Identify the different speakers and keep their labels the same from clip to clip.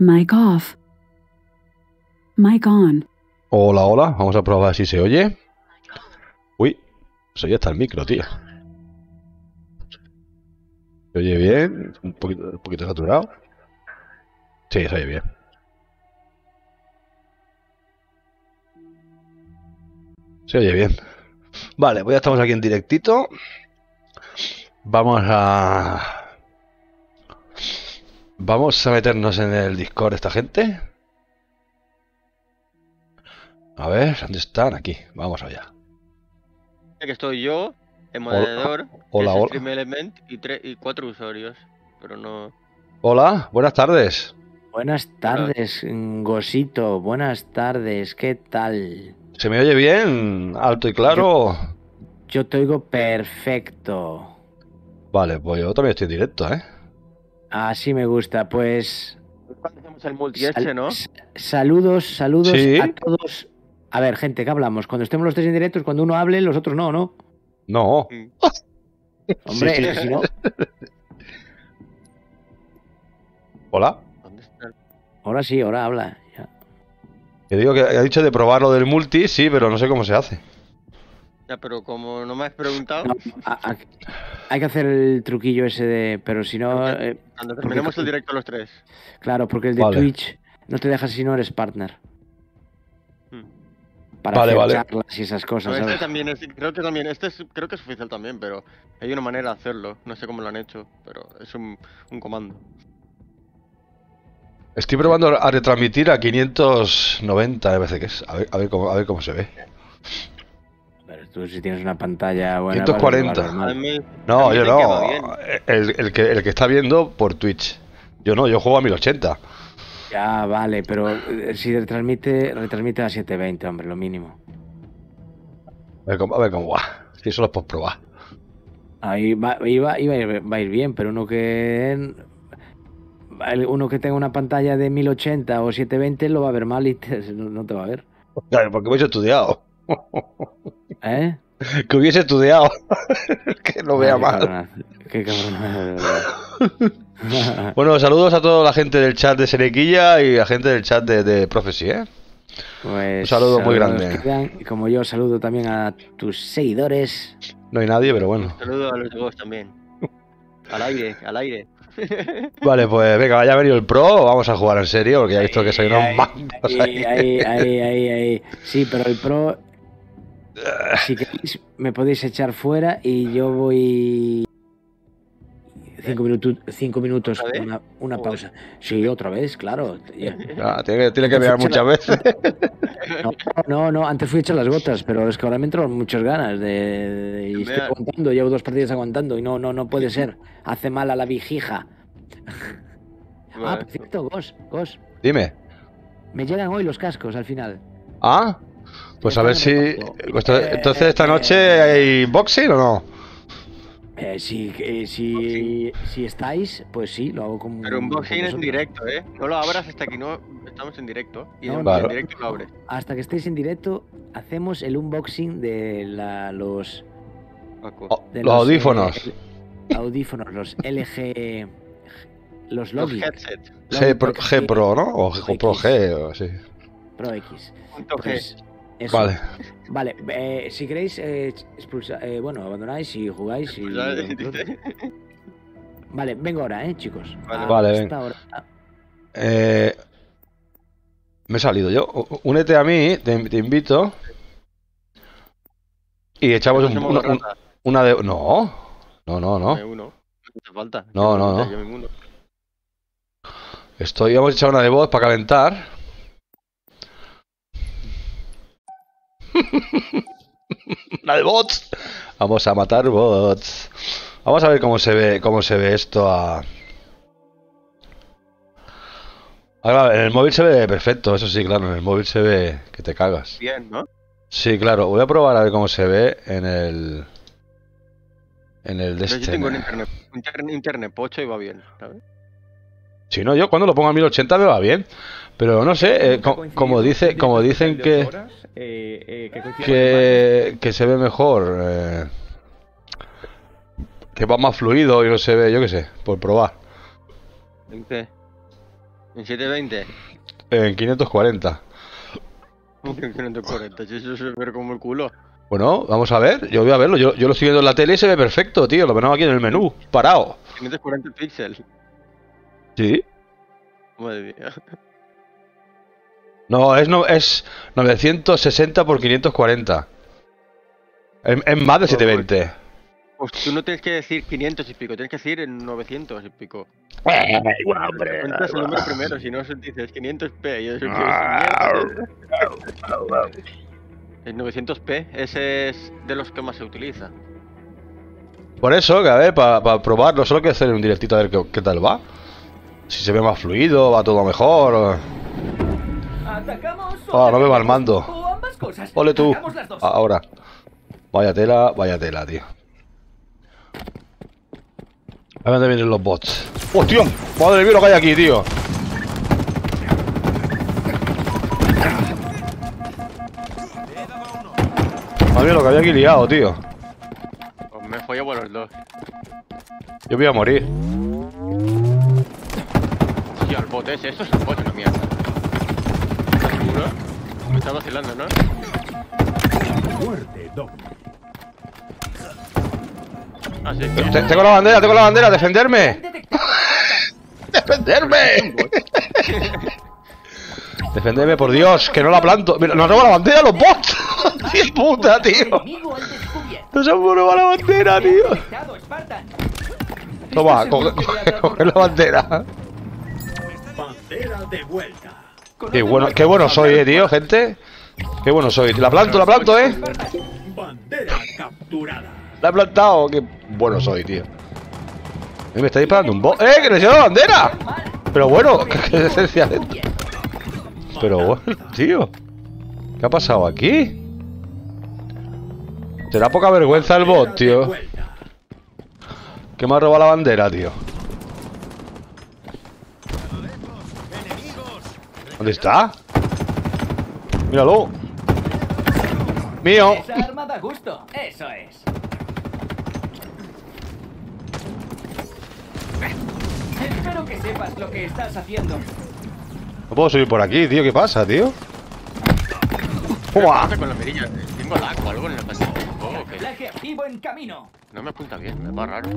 Speaker 1: Mic off. Mic on.
Speaker 2: Hola, hola. Vamos a probar si se oye. Uy, se oye hasta el micro, tío. ¿Se oye bien? Un poquito saturado. Sí, se oye bien. Se oye bien. Vale, pues ya estamos aquí en directito. Vamos a meternos en el Discord de esta gente. A ver, ¿dónde están? Aquí, vamos allá.
Speaker 3: Que estoy yo, el moderador,
Speaker 2: Hola,
Speaker 3: que es
Speaker 2: hola.
Speaker 3: Stream Element y 4 usuarios, pero no...
Speaker 2: Hola, buenas tardes.
Speaker 4: Buenas tardes, Gosito. Buenas tardes, ¿qué tal?
Speaker 2: ¿Se me oye bien? ¿Alto y claro?
Speaker 4: Yo te oigo perfecto.
Speaker 2: Vale, pues yo también estoy en directo, ¿eh?
Speaker 4: Así me gusta, pues...
Speaker 3: Cuando hacemos el multi este, ¿no?
Speaker 4: Saludos
Speaker 2: Sí.
Speaker 4: a todos. A ver, gente, ¿qué hablamos? Cuando estemos los tres en directo es cuando uno hable, los otros no, ¿no?
Speaker 2: No.
Speaker 4: Hombre,
Speaker 2: Sí.
Speaker 4: es que si no...
Speaker 2: Hola.
Speaker 3: ¿Dónde está?
Speaker 4: Ahora sí, ahora habla. Ya.
Speaker 2: Que digo que ha dicho de probar lo del multi, sí, pero no sé cómo se hace.
Speaker 3: Ya, pero como no me has preguntado,
Speaker 4: No, hay que hacer el truquillo ese de... Pero si no...
Speaker 3: cuando terminemos el directo los tres.
Speaker 4: Claro, porque el de
Speaker 2: Vale.
Speaker 4: Twitch no te deja si no eres partner. Para
Speaker 2: Vale,
Speaker 4: hacer
Speaker 2: vale.
Speaker 4: charlas y esas
Speaker 3: No,
Speaker 4: cosas,
Speaker 3: este
Speaker 4: ¿sabes?
Speaker 3: también es, creo que es oficial también, pero hay una manera de hacerlo. No sé cómo lo han hecho, pero es un comando.
Speaker 2: Estoy probando a retransmitir a 590, me parece que es. A ver cómo se ve.
Speaker 4: Pero tú si tienes una pantalla buena...
Speaker 2: 140.
Speaker 4: vas a ver
Speaker 3: A
Speaker 4: normal.
Speaker 3: mí-
Speaker 2: No,
Speaker 3: a mí
Speaker 2: yo
Speaker 3: dicen que va
Speaker 2: no.
Speaker 3: bien.
Speaker 2: El que está viendo por Twitch. Yo no, yo juego a 1080.
Speaker 4: Ya, vale, pero si retransmite a 720, hombre, lo mínimo.
Speaker 2: A ver cómo va. Si eso lo puedo probar.
Speaker 4: Ahí va a ir bien, pero uno que tenga una pantalla de 1080 o 720 lo va a ver mal y no te va a ver.
Speaker 2: Claro, porque hubiese estudiado.
Speaker 4: ¿Eh?
Speaker 2: Que hubiese estudiado. Que lo vea
Speaker 4: Qué
Speaker 2: mal.
Speaker 4: cabronazo, qué cabronazo, de verdad.
Speaker 2: Bueno, saludos a toda la gente del chat de Serequilla y a la gente del chat de Prophecy, ¿eh?
Speaker 4: Pues,
Speaker 2: Un saludo muy
Speaker 4: saludos
Speaker 2: grande.
Speaker 4: quedan, y como yo saludo también a tus seguidores.
Speaker 2: No hay nadie, pero bueno.
Speaker 3: Saludos a los de Ghost también. Al aire, al aire.
Speaker 2: Vale, pues venga, ya ha venido el pro, vamos a jugar en serio, porque ya he visto que soy unos mandos ahí.
Speaker 4: Ahí. Sí, pero el pro, si queréis, me podéis echar fuera y yo voy 5 minutos,
Speaker 3: ¿Otra vez?
Speaker 4: una
Speaker 3: Joder.
Speaker 4: pausa. Sí, otra vez, claro. Ya.
Speaker 2: Ah, tiene que mirar muchas veces.
Speaker 4: No, antes fui a echar las gotas, pero es que ahora me entran muchas ganas y estoy
Speaker 3: Vean.
Speaker 4: aguantando, llevo 2 partidas aguantando y no puede ser. Hace mal a la vigija. Ah,
Speaker 3: Vale.
Speaker 4: por cierto, Gos,
Speaker 2: Dime.
Speaker 4: me llegan hoy los cascos al final.
Speaker 2: Ah, pues a ver si... Entonces esta noche hay boxing o no.
Speaker 4: Si estáis, pues sí, lo hago con...
Speaker 3: Pero unboxing
Speaker 4: con
Speaker 3: en
Speaker 4: vosotros.
Speaker 3: directo, ¿eh? No lo abras hasta que no estamos en directo. Y
Speaker 4: No,
Speaker 3: en
Speaker 2: claro.
Speaker 3: directo lo abres.
Speaker 4: Hasta que estéis en directo, hacemos el unboxing de los
Speaker 2: Oh,
Speaker 4: de
Speaker 2: los audífonos.
Speaker 4: audífonos, los LG, los
Speaker 3: Los
Speaker 4: Logi
Speaker 3: headsets.
Speaker 2: G Pro, ¿no? O Pro G, o sí.
Speaker 4: Pro X.
Speaker 3: Punto G.
Speaker 4: Pues, eso.
Speaker 2: Vale.
Speaker 4: Vale, si queréis abandonáis y jugáis y... Vale, vengo ahora, chicos.
Speaker 2: Vale, ven.
Speaker 4: Hasta ahora.
Speaker 2: Me he salido yo. Únete a mí, te invito. Y echamos una de... No.
Speaker 3: Dame uno. No hace falta.
Speaker 2: No.
Speaker 3: Yo me uno.
Speaker 2: Vamos a echar una de voz para calentar. Una de bots. Vamos a matar bots. Vamos a ver cómo se ve esto a... Ahora, en el móvil se ve perfecto, eso sí, claro, en el móvil se ve que te cagas.
Speaker 3: Bien, ¿no?
Speaker 2: Sí, claro, voy a probar a ver cómo se ve en el... En el de
Speaker 3: Pero
Speaker 2: este.
Speaker 3: yo tengo internet pocho y va bien, ¿sabes?
Speaker 2: Si no, yo cuando lo pongo a 1080 me va bien. Pero no sé, como dicen que se ve mejor, que va más fluido y no se ve, yo qué sé, por probar.
Speaker 3: ¿En qué? En 720.
Speaker 2: En 540.
Speaker 3: En 540. Si eso se ve como el culo.
Speaker 2: Bueno, vamos a ver. Yo voy a verlo. Yo lo estoy viendo en la tele y se ve perfecto, tío. Lo vemos aquí en el menú. Parado.
Speaker 3: 540 píxeles.
Speaker 2: Sí.
Speaker 3: Madre mía.
Speaker 2: No, es 960 por 540. Es más de 720.
Speaker 3: Pues tú no tienes que decir 500 y pico, tienes que decir en 900 y pico.
Speaker 2: Igual, hombre.
Speaker 3: Cuentas el número primero, si no dices 500p. Y eso el 900p, ese es de los que más se utiliza.
Speaker 2: Por eso, que a ver, para probarlo, solo quiero hacer un directito a ver qué tal va. Si se ve más fluido, va todo mejor. No me va el mando. Ole tú. Ahora. Vaya tela, tío. A ver dónde vienen los bots. ¡Hostia! ¡Madre mía lo que hay aquí, tío! Madre mía lo que había aquí liado, tío.
Speaker 3: Pues me follo por los dos.
Speaker 2: Yo voy a morir.
Speaker 3: Hostia, el bot ese, eso es un bot, una mierda. ¿Estás seguro? Me está vacilando, ¿no? Ah, sí,
Speaker 2: Tengo la bandera, defenderme. ¡Defenderme! Defenderme, por Dios, que no la planto. Mira, nos roba la bandera los bots. ¡Qué puta, tío! Nos han robado la bandera, tío. Toma, coge la bandera. Qué bueno soy, tío, gente. Qué bueno soy. La planto,
Speaker 5: Bandera capturada.
Speaker 2: La he plantado. Qué bueno soy, tío. Me está disparando un bot. ¡Que le lleva la bandera! Pero bueno, qué decencia de esto. Pero bueno, tío. ¿Qué ha pasado aquí? Te da poca vergüenza el bot, tío. Que me ha robado la bandera, tío. ¿Dónde está? Míralo. Mío.
Speaker 6: Esa arma da gusto, eso es. Espero que sepas lo que estás haciendo.
Speaker 2: No puedo subir por aquí, tío. ¿Qué pasa, tío? ¡Pua!
Speaker 3: con la mirilla? Tengo lag o algo en la pantalla.
Speaker 6: Camuflaje activo en camino.
Speaker 3: No me apunta bien, me va raro.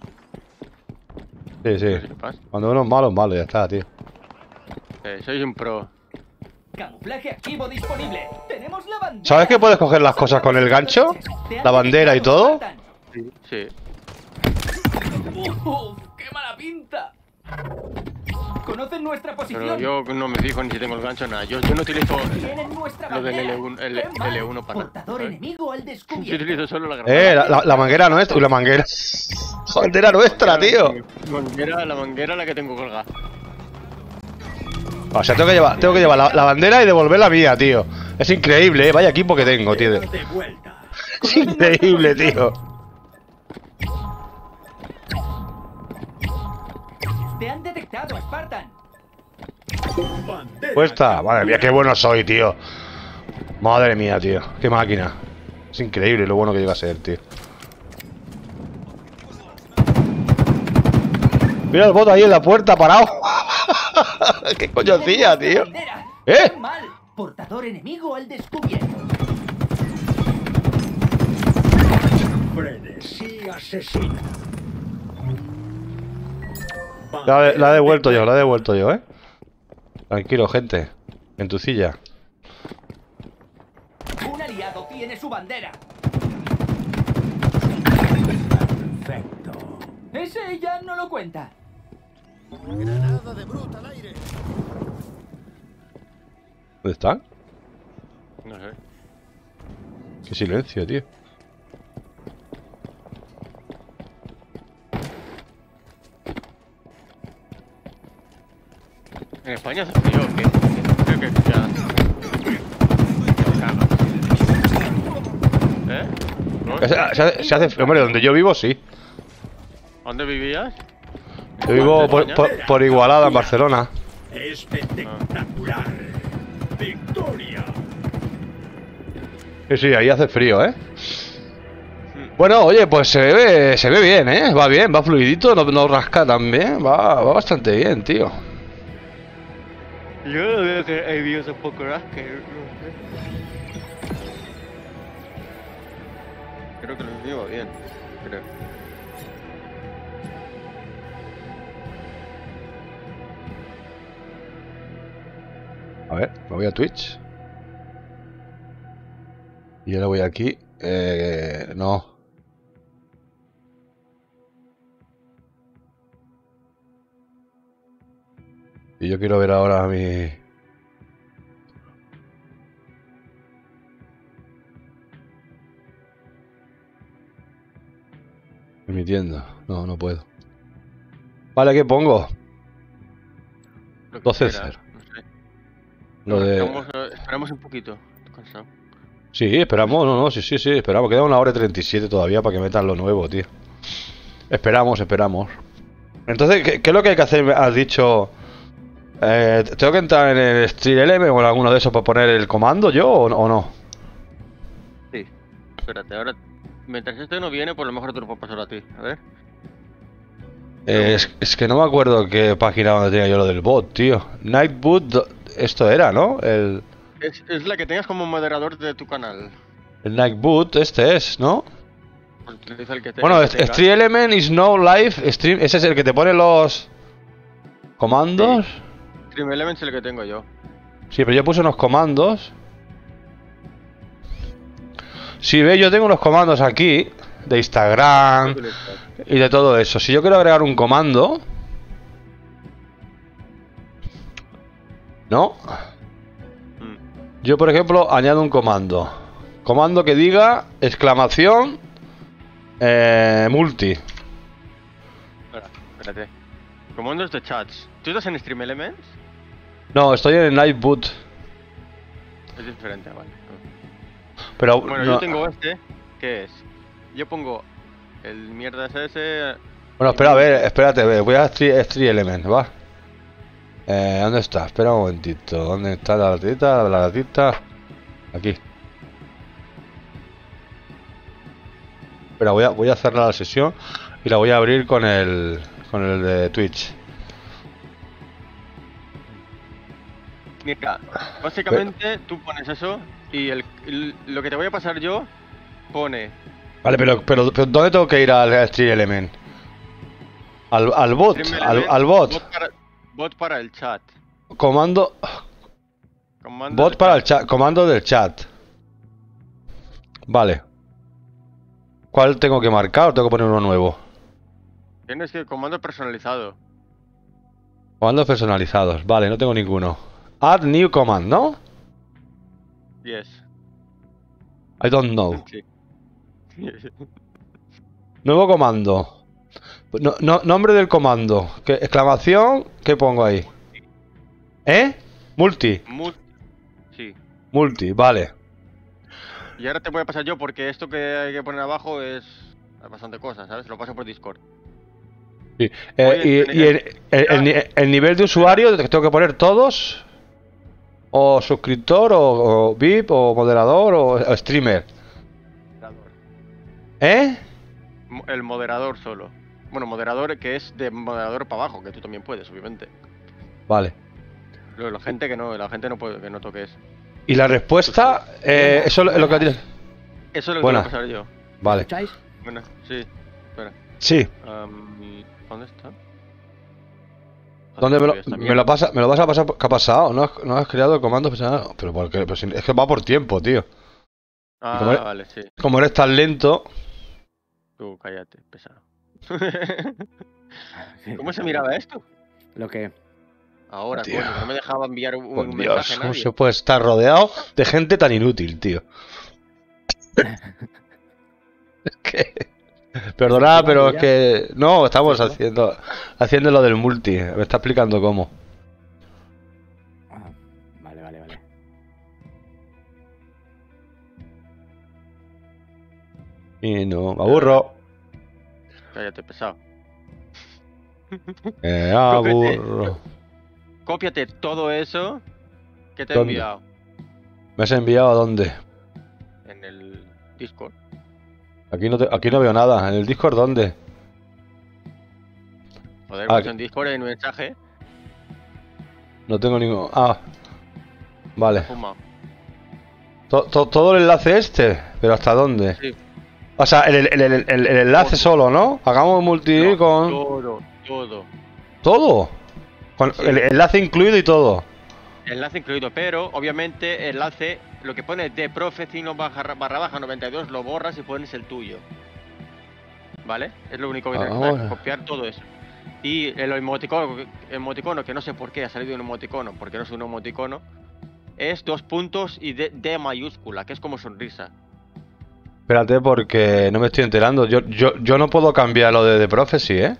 Speaker 2: Sí, sí.
Speaker 3: ¿Qué pasa?
Speaker 2: Cuando uno es malo, ya está, tío.
Speaker 3: Soy un pro.
Speaker 6: Camuflaje activo disponible. Tenemos la bandera.
Speaker 2: ¿Sabes que puedes coger las cosas con el gancho? La bandera y todo.
Speaker 3: Sí.
Speaker 6: ¡Qué mala pinta! ¿Conocen nuestra
Speaker 3: Pero
Speaker 6: posición?
Speaker 3: yo no me fijo ni si tengo el gancho nada. Yo no utilizo
Speaker 6: Tienen nuestra
Speaker 3: lo del
Speaker 6: bandera.
Speaker 3: L1,
Speaker 6: ¡Qué mal!
Speaker 3: L1 para nada.
Speaker 6: Portador enemigo al
Speaker 3: Yo
Speaker 6: descubierto.
Speaker 3: utilizo solo la granada.
Speaker 2: La manguera nuestra. Uy, la manguera. La bandera nuestra, tío.
Speaker 3: La manguera la que tengo colgada.
Speaker 2: O sea, tengo que llevar la bandera y devolver la mía, tío. Es increíble, vaya equipo que tengo, tío. Es increíble, tío.
Speaker 6: Te han detectado, Spartan.
Speaker 2: Puesta. Madre mía, qué bueno soy, tío. Madre mía, tío. Qué máquina. Es increíble lo bueno que llega a ser, tío. Mira el bot ahí en la puerta parado. ¿Qué coño hacía, tío? ¿Eh?
Speaker 6: ¡Qué mal! Portador enemigo al descubierto.
Speaker 5: Frenesí asesino.
Speaker 2: La he devuelto yo, ¿eh? Tranquilo, gente. En tu silla.
Speaker 6: Un aliado tiene su bandera.
Speaker 5: Perfecto.
Speaker 6: Ese ya no lo cuenta.
Speaker 5: Granada de bruta al aire.
Speaker 2: ¿Dónde están?
Speaker 3: No sé.
Speaker 2: Qué silencio, tío.
Speaker 3: En España hace frío, ¿qué? Creo que ya. ¿Eh? ¿No?
Speaker 2: Se hace... Hombre, donde yo vivo, sí.
Speaker 3: ¿Dónde vivías?
Speaker 2: Yo vivo
Speaker 3: ¿En España?
Speaker 2: por Igualada, en Barcelona.
Speaker 5: Espectacular. Victoria.
Speaker 2: Sí, ahí hace frío, ¿eh? Bueno, oye, pues se ve bien, ¿eh? Va bien, va fluidito, no rasca tan bien. Va bastante bien, tío.
Speaker 3: Yo lo veo que hay vídeos un poco que no sé. Creo que lo mío va bien, creo.
Speaker 2: A ver, me voy a Twitch. Y ahora voy aquí. No. Y yo quiero ver ahora mi... en mi tienda. No, no puedo. Vale, ¿qué pongo?
Speaker 3: Lo que
Speaker 2: 12
Speaker 3: quieras,
Speaker 2: cero.
Speaker 3: no sé.
Speaker 2: Lo de...
Speaker 3: Esperamos un poquito. Estoy cansado.
Speaker 2: Sí, esperamos, no, sí, esperamos. Queda 1 hora y 37 todavía para que metan lo nuevo, tío. Esperamos. Entonces, ¿qué es lo que hay que hacer? Has dicho... ¿tengo que entrar en el StreamLM o en alguno de esos para poner el comando yo o no?
Speaker 3: Sí. Espérate, ahora... Mientras este no viene, por lo mejor te lo puedo pasar a ti. A ver.
Speaker 2: Es que no me acuerdo qué página donde tenía yo lo del bot, tío. Nightboot, esto era, ¿no? El
Speaker 3: Es la que tengas como moderador de tu canal.
Speaker 2: Nightboot, este es, ¿no?
Speaker 3: Utiliza el que
Speaker 2: Bueno,
Speaker 3: el que tengas.
Speaker 2: StreamElement is no live stream. Ese es el que te pone los comandos.
Speaker 3: Stream Elements es el que tengo yo.
Speaker 2: Sí, pero yo puse unos comandos. Si ve, yo tengo unos comandos aquí de Instagram y de todo eso. Si yo quiero agregar un comando, ¿no? Yo, por ejemplo, añado un comando. Comando que diga exclamación multi.
Speaker 3: Espérate. Comandos de chats. ¿Tú estás en Stream Elements?
Speaker 2: No, estoy en el Nightboot.
Speaker 3: Es diferente, vale.
Speaker 2: Pero
Speaker 3: Bueno,
Speaker 2: no.
Speaker 3: yo tengo este, que es... Yo pongo el mierda ese...
Speaker 2: Bueno, espera, a ver, espérate, a ver, voy a StreamElement, va. ¿Dónde está? Espera un momentito. ¿Dónde está la latita? La latita. Aquí. Espera, voy a cerrar la sesión y la voy a abrir con el de Twitch.
Speaker 3: Mira, básicamente tú pones eso y lo que te voy a pasar yo pone...
Speaker 2: Vale, pero ¿dónde tengo que ir al StreamElement? Al bot,
Speaker 3: Stream
Speaker 2: al
Speaker 3: Elements,
Speaker 2: bot.
Speaker 3: Bot para el chat.
Speaker 2: Comando.
Speaker 3: Comando
Speaker 2: Bot
Speaker 3: de
Speaker 2: para el chat. Comando del chat. Vale. ¿Cuál tengo que marcar o tengo que poner uno nuevo?
Speaker 3: Tienes que comando personalizado.
Speaker 2: Comandos personalizados. Vale, no tengo ninguno. Add new command, ¿no?
Speaker 3: Yes.
Speaker 2: I don't know.
Speaker 3: Sí.
Speaker 2: Nuevo comando. Nombre del comando. Exclamación. ¿Qué pongo ahí? Multi.
Speaker 3: Sí.
Speaker 2: Multi, vale.
Speaker 3: Y ahora te voy a pasar yo porque esto que hay que poner abajo es bastante cosas, ¿sabes? Lo paso por Discord.
Speaker 2: Sí.
Speaker 3: Oye,
Speaker 2: Y el nivel de usuario, ¿tengo que poner todos? ¿O suscriptor? ¿O VIP? ¿O moderador? ¿O streamer?
Speaker 3: El moderador solo. Bueno, moderador que es de moderador para abajo, que tú también puedes, obviamente.
Speaker 2: Vale.
Speaker 3: La gente no puede, que no toque eso.
Speaker 2: ¿Y la respuesta? Eso es lo que tienes.
Speaker 3: Eso es lo que
Speaker 2: Buena.
Speaker 3: te voy a pasar yo.
Speaker 2: Vale.
Speaker 4: ¿Escucháis?
Speaker 3: Bueno, sí. Espera.
Speaker 2: Sí.
Speaker 3: ¿Dónde está?
Speaker 2: ¿Dónde
Speaker 3: Está
Speaker 2: me lo vas a pasar? ¿Qué ha pasado? ¿No has creado el comando personal? Pero ¿por qué? Pues es que va por tiempo, tío.
Speaker 3: Vale, sí.
Speaker 2: Como eres tan lento.
Speaker 3: Tú cállate, pesado. ¿Cómo se miraba esto?
Speaker 4: Lo que...
Speaker 3: Ahora,
Speaker 2: Tío.
Speaker 3: coño, no me dejaba enviar un
Speaker 2: Por
Speaker 3: mensaje
Speaker 2: Dios,
Speaker 3: a
Speaker 2: ¿cómo
Speaker 3: nadie.
Speaker 2: se puede estar rodeado de gente tan inútil, tío? Es que... Perdonad, pero es que... No, estamos haciendo lo del multi. Me está explicando cómo.
Speaker 4: Ah, vale.
Speaker 2: Y no, me aburro.
Speaker 3: Cállate, pesado.
Speaker 2: Me aburro.
Speaker 3: Cópiate todo eso que te he
Speaker 2: ¿Dónde?
Speaker 3: enviado
Speaker 2: ¿Me has enviado a dónde?
Speaker 3: en el Discord.
Speaker 2: Aquí no veo nada. ¿En el Discord dónde?
Speaker 3: Joder,
Speaker 2: Ah,
Speaker 3: pues en Discord hay un mensaje.
Speaker 2: No tengo ningún... Ah. Vale.
Speaker 3: Fuma.
Speaker 2: Todo el enlace este. ¿Pero hasta dónde?
Speaker 3: Sí.
Speaker 2: O sea, el enlace solo, ¿no? Hagamos multi
Speaker 3: No,
Speaker 2: con...
Speaker 3: Todo.
Speaker 2: ¿Todo? Con
Speaker 3: Sí.
Speaker 2: el enlace incluido y todo.
Speaker 3: Enlace incluido, pero obviamente enlace, lo que pone de Prophecy no // 92 lo borras y pones el tuyo. ¿Vale? Es lo único que tienes que hacer, copiar todo eso. Y el emoticono, que no sé por qué ha salido un emoticono, porque no es un emoticono, es 2 puntos y D mayúscula, que es como sonrisa.
Speaker 2: Espérate porque no me estoy enterando. Yo no puedo cambiar lo de The Prophecy, ¿eh?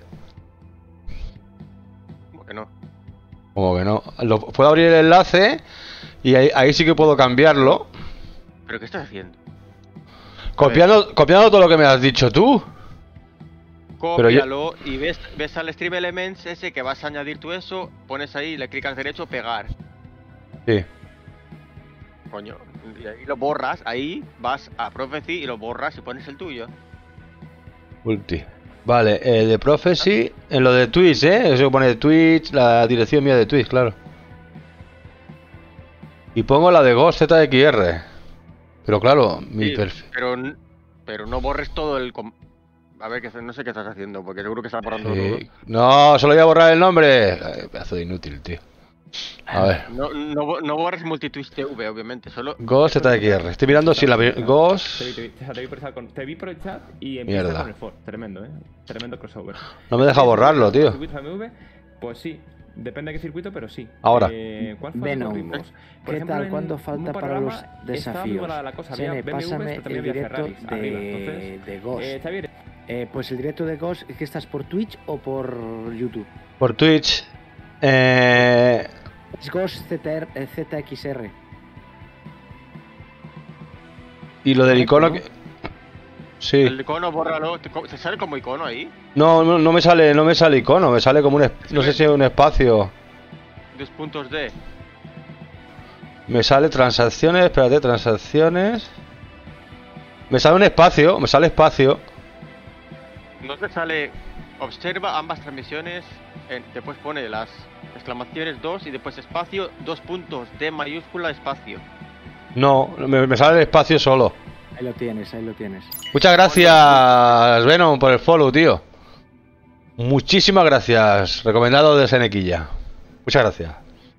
Speaker 3: ¿Cómo que no?
Speaker 2: Como que no. Puedo abrir el enlace y ahí sí que puedo cambiarlo.
Speaker 3: ¿Pero qué estás haciendo?
Speaker 2: Copiando todo lo que me has dicho tú. Pero
Speaker 3: Cópialo y ves al Stream Elements ese que vas a añadir tú eso, pones ahí, le clicas derecho, pegar.
Speaker 2: Sí.
Speaker 3: Coño, y ahí lo borras, ahí vas a Prophecy y lo borras y pones el tuyo.
Speaker 2: Multi. Vale, de Prophecy, en lo de Twitch, ¿eh? Eso pone Twitch, la dirección mía de Twitch, claro. Y pongo la de Ghost ZXR. Pero claro, mi
Speaker 3: Sí,
Speaker 2: perfil...
Speaker 3: pero no borres todo el... A ver, no sé qué estás haciendo, porque seguro que estás borrando todo.
Speaker 2: No, solo voy a borrar el nombre. Ay, pedazo de inútil, tío. A ver.
Speaker 3: No borres Multitwist TV, obviamente, solo...
Speaker 2: Ghost ZXR. Estoy mirando si la... Ghost...
Speaker 7: Te vi por el chat y empieza
Speaker 2: Mierda.
Speaker 7: con el for. Tremendo, Tremendo crossover.
Speaker 2: No me deja borrarlo, tío.
Speaker 7: ¿Circuito FMV? Pues sí. Depende de qué circuito, pero sí.
Speaker 2: Ahora.
Speaker 7: ¿Cuál fue
Speaker 4: Venom.
Speaker 7: el ritmos? Por
Speaker 4: ¿Qué
Speaker 7: igual,
Speaker 4: tal?
Speaker 7: en
Speaker 4: ¿Cuánto
Speaker 7: un
Speaker 4: falta para
Speaker 7: panorama
Speaker 4: los
Speaker 7: estaba
Speaker 4: desafíos?
Speaker 7: muy buena la cosa. Había
Speaker 4: Sene,
Speaker 7: BMWs,
Speaker 4: pásame
Speaker 7: pero también
Speaker 4: el
Speaker 7: había
Speaker 4: directo
Speaker 7: Ferraris arriba. Entonces,
Speaker 4: de Ghost.
Speaker 7: Xavier,
Speaker 4: Pues el directo de Ghost, ¿qué estás por Twitch o por YouTube?
Speaker 2: Por Twitch.
Speaker 4: Es Ghost ZXR.
Speaker 2: Y lo del icono...
Speaker 4: ¿no?
Speaker 2: que... Sí.
Speaker 3: El icono, bórralo. ¿Te sale como icono ahí?
Speaker 2: No me sale icono, me sale como un... No sé si es un espacio.
Speaker 3: 2 puntos D.
Speaker 2: Me sale transacciones, espérate, transacciones... Me sale un espacio,
Speaker 3: No te sale... Observa ambas transmisiones. Después pone las exclamaciones 2 y después espacio, 2 puntos D mayúscula espacio.
Speaker 2: No, me sale el espacio solo.
Speaker 4: Ahí lo tienes.
Speaker 2: Muchas gracias, Venom, por el follow, tío. Muchísimas gracias. Recomendado de Senequilla. Muchas gracias.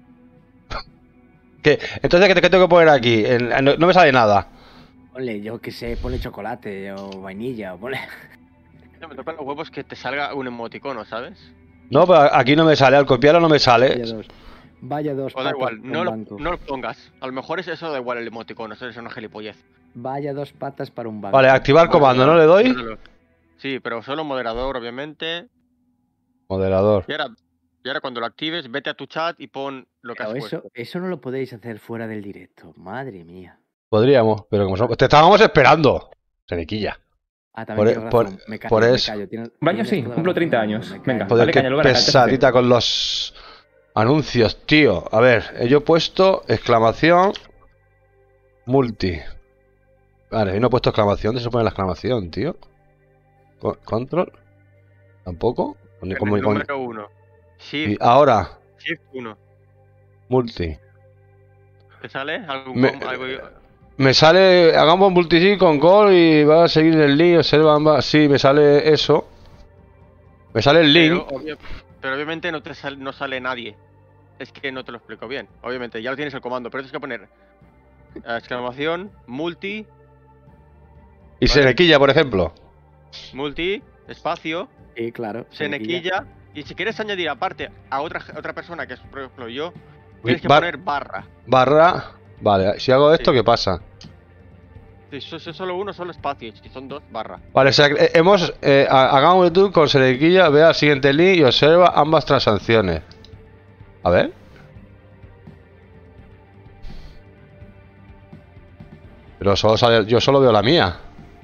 Speaker 2: Entonces, ¿qué tengo que poner aquí? No me sale nada.
Speaker 4: Ponle, yo que sé, ponle chocolate o vainilla o ponle...
Speaker 3: Me tocan los huevos que te salga un emoticono, ¿sabes?
Speaker 2: No, pero aquí no me sale. Al copiarlo no me sale.
Speaker 4: Vaya dos
Speaker 3: O da
Speaker 4: patas
Speaker 3: igual,
Speaker 4: para
Speaker 3: no
Speaker 4: un
Speaker 3: lo,
Speaker 4: banco.
Speaker 3: no lo pongas. A lo mejor es eso, da igual el emoticono, eso es una gilipollez.
Speaker 4: Vaya 2 patas para un banco.
Speaker 2: Vale, activar comando, ¿no le doy?
Speaker 3: Bórralo. Sí, pero solo moderador, obviamente.
Speaker 2: Moderador.
Speaker 3: Y ahora cuando lo actives, vete a tu chat y pon lo que
Speaker 4: Pero
Speaker 3: has puesto.
Speaker 4: eso no lo podéis hacer fuera del directo. Madre mía.
Speaker 2: Podríamos, pero como te estábamos esperando. Senequilla.
Speaker 4: Ah, también tienes razón. Me callo,
Speaker 2: por
Speaker 4: me
Speaker 2: eso.
Speaker 4: callo.
Speaker 7: Baño
Speaker 4: Tienes
Speaker 7: sí,
Speaker 4: toda la
Speaker 7: cumplo 30
Speaker 4: razón,
Speaker 7: años.
Speaker 4: me callo.
Speaker 7: Venga.
Speaker 2: Joder,
Speaker 7: Dale
Speaker 2: qué
Speaker 7: caña, Lugana,
Speaker 2: pesadita con los anuncios, tío. A ver, yo he puesto exclamación multi. Vale, y no he puesto exclamación. ¿Dónde se pone la exclamación, tío? Control. ¿Tampoco?
Speaker 3: El número 1.
Speaker 2: Y
Speaker 3: Shift,
Speaker 2: ahora,
Speaker 3: Shift 1.
Speaker 2: multi.
Speaker 3: ¿Te sale? ¿Algo?
Speaker 2: Me sale, hagamos multi con gol y va a seguir el link, observa ambas. Sí, me sale eso. Me sale el link.
Speaker 3: Pero obviamente no sale nadie. Es que no te lo explico bien. Obviamente, ya lo tienes el comando, pero tienes que poner exclamación, multi,
Speaker 2: Y Senequilla, por ejemplo.
Speaker 3: multi, espacio,
Speaker 4: Sí, claro.
Speaker 3: Senequilla. Y si quieres añadir aparte a otra persona, que es por ejemplo yo, tienes que
Speaker 2: Bar-
Speaker 3: poner barra.
Speaker 2: Barra. Vale, si hago esto,
Speaker 3: Sí.
Speaker 2: ¿qué pasa?
Speaker 3: Si es solo uno, solo espacio. Si son 2, barra.
Speaker 2: Vale, o sea, hagamos YouTube con Senequilla, vea el siguiente link y observa ambas transacciones. A ver. Pero yo solo veo la mía.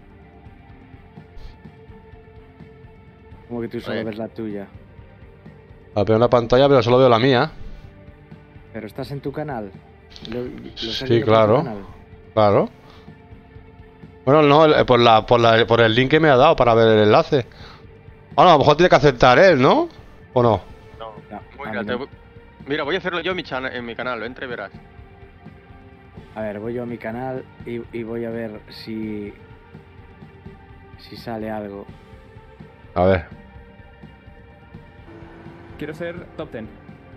Speaker 4: Como que tú solo
Speaker 3: Oye.
Speaker 4: ves la tuya.
Speaker 2: Veo una pantalla, pero solo veo la mía.
Speaker 4: Pero estás en tu canal. ¿Lo estás
Speaker 2: Sí,
Speaker 4: viendo por
Speaker 2: claro.
Speaker 4: tu canal?
Speaker 2: Claro. Bueno, no, por el link que me ha dado para ver el enlace. Bueno, a lo mejor tiene que aceptar él, ¿no? ¿O no?
Speaker 3: No,
Speaker 4: No,
Speaker 3: muy
Speaker 4: a
Speaker 3: bien,
Speaker 4: mí no.
Speaker 3: Mira, voy a hacerlo yo en mi canal, entra y verás.
Speaker 4: A ver, voy yo a mi canal y voy a ver si sale algo.
Speaker 2: A ver.
Speaker 7: Quiero ser top 10.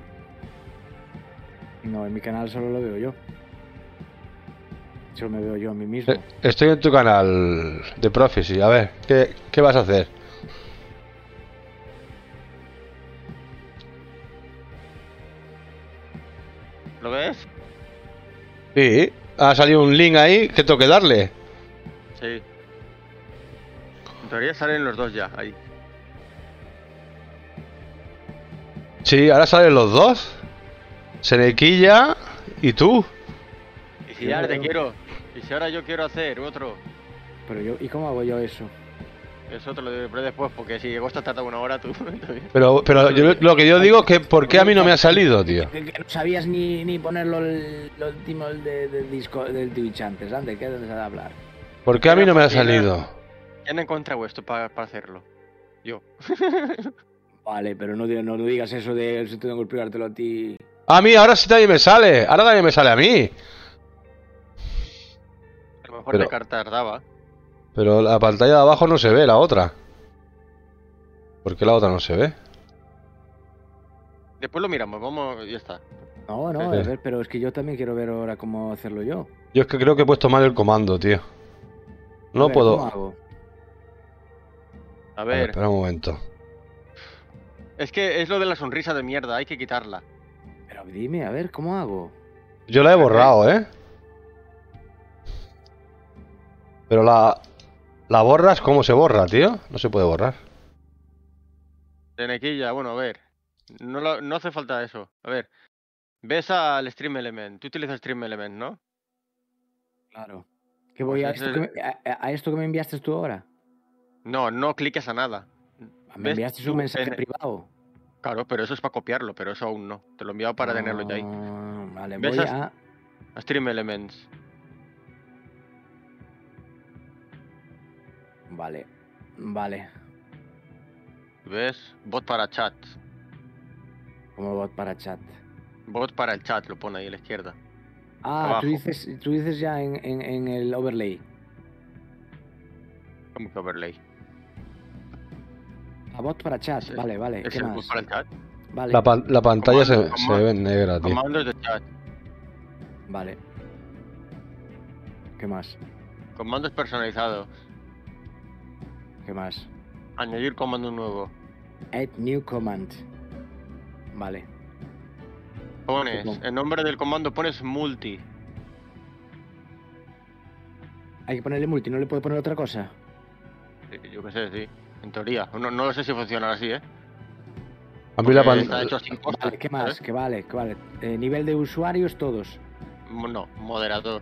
Speaker 4: No, en mi canal solo lo veo yo. Solo me veo yo a mí mismo.
Speaker 2: Estoy en tu canal de Prophecy. A ver, ¿qué vas a hacer?
Speaker 3: ¿Lo ves?
Speaker 2: Sí, ha salido un link ahí que tengo que darle.
Speaker 3: Sí. En teoría salen los dos ya, ahí.
Speaker 2: Sí, ahora salen los dos. Senequilla y tú.
Speaker 3: Y si ahora te quiero. Y si ahora yo quiero hacer otro.
Speaker 4: Pero yo, ¿y cómo hago yo eso?
Speaker 3: Eso te lo digo después, porque si Ghost tarda una hora, tú.
Speaker 2: Pero lo que yo digo es que ¿por qué a mí no me ha salido, tío?
Speaker 4: Que no sabías ni ponerlo lo último del disco del Twitch antes, ¿dónde? ¿Qué dónde se ha de hablar?
Speaker 2: ¿Por qué a mí no me ha salido?
Speaker 3: ¿Quién ha encontrado esto para hacerlo? Yo.
Speaker 4: Vale, pero no digas eso de si tengo que explicártelo a ti.
Speaker 2: A mí ahora sí también me sale. Ahora también me sale a mí.
Speaker 3: A lo mejor
Speaker 2: Pero-
Speaker 3: te tardaba.
Speaker 2: Pero la pantalla de abajo no se ve, la otra. ¿Por qué la otra no se ve?
Speaker 3: Después lo miramos, vamos, ya está.
Speaker 4: No, a ver, pero es que yo también quiero ver ahora cómo hacerlo yo.
Speaker 2: Yo es que creo que he puesto mal el comando, tío.
Speaker 4: A
Speaker 2: No
Speaker 4: ver,
Speaker 2: puedo.
Speaker 4: ¿cómo hago?
Speaker 3: A
Speaker 2: A ver,
Speaker 3: ver,
Speaker 2: espera un momento.
Speaker 3: es que es lo de la sonrisa de mierda, hay que quitarla.
Speaker 4: Pero dime, a ver, ¿cómo hago?
Speaker 2: Yo la he borrado, ¿eh? Pero la borras, ¿cómo se borra, tío? No se puede borrar.
Speaker 3: Tenequilla, bueno, a ver. No hace falta eso. A ver. Ves al Stream Element. Tú utilizas Stream Element, ¿no?
Speaker 4: Claro. ¿Qué voy
Speaker 3: Pues
Speaker 4: a esto, a esto que me enviaste tú ahora?
Speaker 3: No cliques a nada.
Speaker 4: Me
Speaker 3: ¿Ves
Speaker 4: enviaste
Speaker 3: tú
Speaker 4: un mensaje
Speaker 3: en-
Speaker 4: privado.
Speaker 3: Claro, pero eso es para copiarlo, pero eso aún no. Te lo he enviado para tenerlo ya ahí.
Speaker 4: Vale,
Speaker 3: ¿Ves
Speaker 4: voy
Speaker 3: a Stream Elements.
Speaker 4: Vale.
Speaker 3: ¿Ves? Bot para chat.
Speaker 4: Como bot para chat.
Speaker 3: Bot para el chat, lo pone ahí a la izquierda.
Speaker 4: Ah,
Speaker 3: Abajo.
Speaker 4: tú dices ya en el overlay.
Speaker 3: Como que overlay.
Speaker 4: A bot para chat,
Speaker 3: Sí.
Speaker 4: vale.
Speaker 3: Es
Speaker 4: ¿Qué
Speaker 3: el
Speaker 4: más?
Speaker 3: bot para el chat.
Speaker 4: Vale,
Speaker 2: La pantalla
Speaker 3: Comando,
Speaker 2: se ve en negra, tío.
Speaker 3: Comandos de chat.
Speaker 4: vale. ¿Qué más?
Speaker 3: Comandos personalizados.
Speaker 4: ¿Qué más?
Speaker 3: Añadir comando nuevo.
Speaker 4: Add new command. Vale.
Speaker 3: Pones,
Speaker 4: Supongo.
Speaker 3: en nombre del comando pones multi.
Speaker 4: Hay que ponerle multi, ¿no le puedo poner otra cosa?
Speaker 3: Yo qué sé, sí. En teoría. No lo sé si funciona así, ¿eh?
Speaker 2: A mí la
Speaker 3: Porque está
Speaker 2: pantalla...
Speaker 3: hecho sin coste,
Speaker 4: Vale, ¿qué más?
Speaker 3: ¿sabes?
Speaker 4: Que vale. Nivel de usuarios todos.
Speaker 3: No, moderador.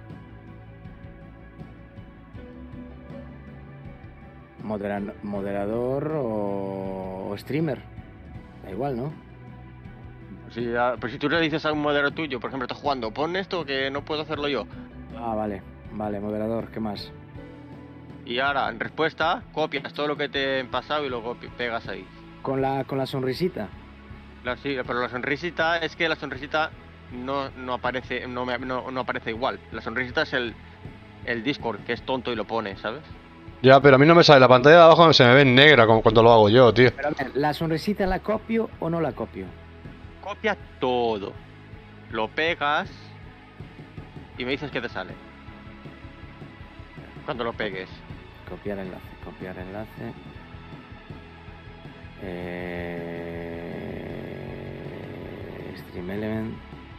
Speaker 4: Moderador o streamer. Da igual, ¿no?
Speaker 3: Pues si tú le dices a un moderador tuyo, por ejemplo, estás jugando, pon esto que no puedo hacerlo yo.
Speaker 4: Ah, vale. Vale, moderador. ¿Qué más?
Speaker 3: Y ahora, en respuesta, copias todo lo que te he pasado y luego pegas ahí.
Speaker 4: Con la sonrisita.
Speaker 3: Sí, pero la sonrisita es que la sonrisita no aparece no aparece igual. La sonrisita es el Discord, que es tonto y lo pone, ¿sabes?
Speaker 2: Ya, pero a mí no me sale. La pantalla de abajo se me ve en negra como cuando lo hago yo, tío.
Speaker 4: Pero a ver, ¿la sonrisita la copio o no la copio?
Speaker 3: Copia todo. Lo pegas y me dices qué te sale. Cuando lo pegues.
Speaker 4: Copiar enlace. Stream element.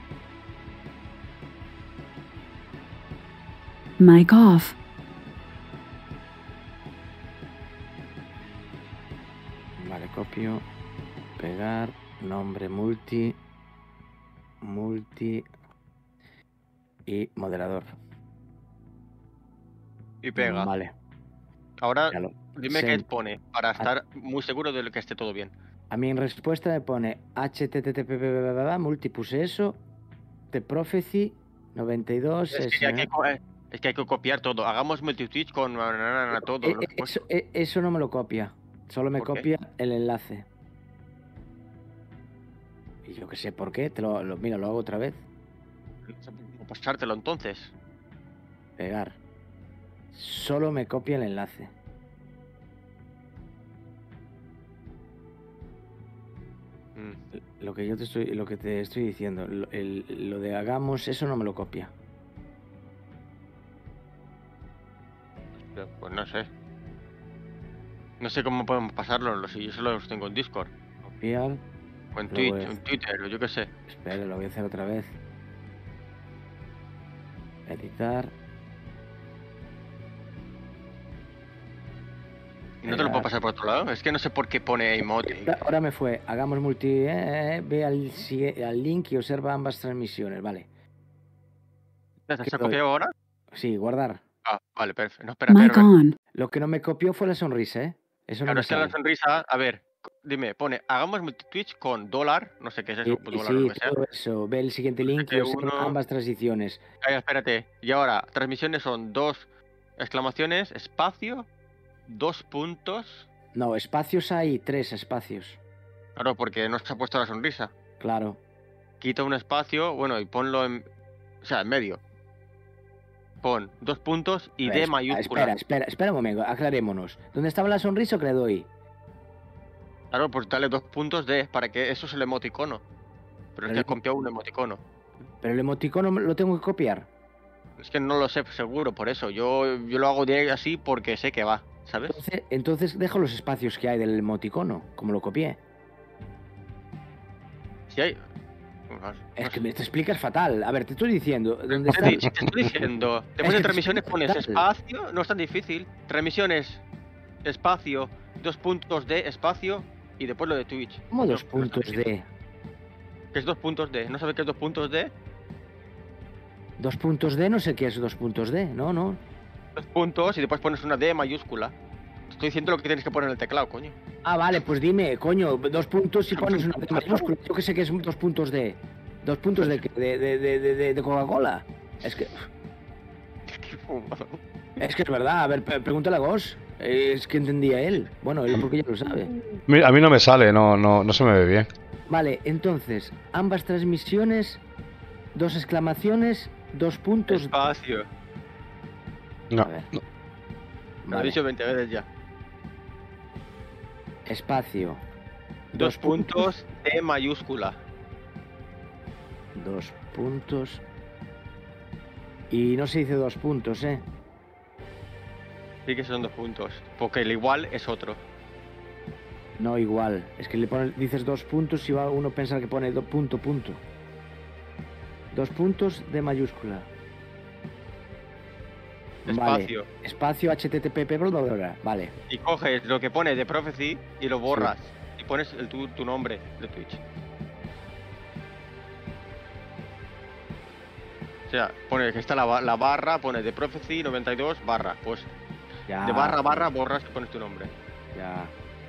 Speaker 1: Mic off.
Speaker 4: Vale, copio. Pegar. Nombre multi. Y moderador.
Speaker 3: Y pega.
Speaker 4: Vale.
Speaker 3: Ahora
Speaker 4: Ya lo-
Speaker 3: dime
Speaker 4: Send.
Speaker 3: qué pone para estar muy seguro de que esté todo bien.
Speaker 4: A mí en respuesta me pone http multi, puse eso, The Prophecy 92.
Speaker 3: Es que hay que copiar todo. Hagamos multi-twitch con todo. lo que hemos hecho.
Speaker 4: Eso no me lo copia, solo me
Speaker 3: ¿Por qué?
Speaker 4: copia el enlace. Y yo que sé por qué. Mira, lo hago otra vez.
Speaker 3: No sé cómo pasártelo entonces.
Speaker 4: Pegar. Solo me copia el enlace. Lo que te estoy diciendo. Lo de hagamos, eso no me lo copia.
Speaker 3: Pues no sé. No sé cómo podemos pasarlo, si yo solo los tengo en Discord.
Speaker 4: Copiar.
Speaker 3: O en
Speaker 4: Lo
Speaker 3: Twitch,
Speaker 4: voy a-
Speaker 3: en Twitter, o yo qué sé.
Speaker 4: Espera, lo voy a hacer otra vez. Editar.
Speaker 3: ¿Y no te lo puedo pasar por otro lado? Es que no sé por qué pone emote.
Speaker 4: Ahora me fue. Hagamos multi. Ve al link y observa ambas transmisiones. Vale.
Speaker 3: ¿Te has
Speaker 4: ¿Qué
Speaker 3: copiado ahora?
Speaker 4: Sí, guardar.
Speaker 3: Ah, vale, perfecto. No, espera,
Speaker 1: Mic
Speaker 3: espera.
Speaker 1: on.
Speaker 4: Lo que no me copió fue la sonrisa, ¿eh? Eso no
Speaker 3: Claro,
Speaker 4: me
Speaker 3: es que la
Speaker 4: sale.
Speaker 3: sonrisa, a ver, dime, pone, hagamos multi-twitch con dólar, no sé qué es eso,
Speaker 4: Sí,
Speaker 3: dólar o lo que sea.
Speaker 4: todo eso. Ve el siguiente link y observa
Speaker 3: uno-
Speaker 4: ambas transiciones.
Speaker 3: Ay, espérate. Y ahora, transmisiones son 2 exclamaciones, espacio, 2 puntos.
Speaker 4: No, espacios hay 3 espacios.
Speaker 3: Claro, porque no se ha puesto la sonrisa.
Speaker 4: Claro.
Speaker 3: Quita un espacio, bueno, y ponlo en. O sea, en medio. Pon 2 puntos y D mayúscula.
Speaker 4: Espera un momento, aclarémonos. ¿Dónde estaba la sonrisa o que le doy?
Speaker 3: Claro, pues dale 2 puntos D para que eso es el emoticono. Pero es que has copiado un emoticono.
Speaker 4: Pero el emoticono lo tengo que copiar.
Speaker 3: Es que no lo sé seguro, por eso. Yo lo hago directo así porque sé que va, ¿sabes?
Speaker 4: Entonces dejo los espacios que hay del emoticono, como lo copié.
Speaker 3: Si hay.
Speaker 4: Es que te explicas fatal. A ver, te estoy diciendo. ¿Dónde
Speaker 3: Te
Speaker 4: está?
Speaker 3: estoy diciendo. Después
Speaker 4: que
Speaker 3: de
Speaker 4: te
Speaker 3: transmisiones
Speaker 4: explico
Speaker 3: pones
Speaker 4: tal.
Speaker 3: espacio, no es tan difícil. Transmisiones, espacio, 2 puntos de espacio y después lo de Twitch.
Speaker 4: ¿Cómo
Speaker 3: No,
Speaker 4: 2
Speaker 3: no
Speaker 4: puntos
Speaker 3: es tan difícil.
Speaker 4: de?
Speaker 3: ¿Qué es 2 puntos de? ¿No sabes qué es 2 puntos de?
Speaker 4: 2 puntos de, no sé qué es 2 puntos de. No.
Speaker 3: 2 puntos y después pones una D mayúscula. Te estoy diciendo lo que tienes que poner en el teclado, coño.
Speaker 4: Ah, vale, pues dime, coño, 2 puntos si pones una D mayúscula. Yo que sé que es 2 puntos de. 2 puntos de Coca-Cola. Es que.
Speaker 3: Qué fumado.
Speaker 4: Es que es verdad. A ver, pregúntale a Ghost. Es que entendía él. Bueno, él porque ya lo sabe.
Speaker 2: Mira, a mí no me sale, no se me ve bien.
Speaker 4: Vale, entonces, ambas transmisiones, 2 exclamaciones, 2 puntos.
Speaker 3: Espacio.
Speaker 2: No,
Speaker 4: A ver.
Speaker 2: no.
Speaker 3: Lo he
Speaker 4: Vale,
Speaker 3: dicho 20 veces ya.
Speaker 4: espacio.
Speaker 3: 2 puntos D mayúscula.
Speaker 4: 2 puntos. Y no se dice 2 puntos, ¿eh?
Speaker 3: Sí que son 2 puntos. Porque el igual es otro.
Speaker 4: No igual. Es que dices 2 puntos y va uno a pensar que pone punto. 2 puntos de mayúscula.
Speaker 3: Espacio.
Speaker 4: Vale. Espacio HTTP, bla, bla, bla. Vale.
Speaker 3: Y coges lo que pone de Prophecy y lo borras. Y pones tu nombre de Twitch. O sea, pone que está la barra, pone de Prophecy 92 barra. Pues
Speaker 4: Ya.
Speaker 3: de barra borras y pones tu nombre.
Speaker 4: Ya.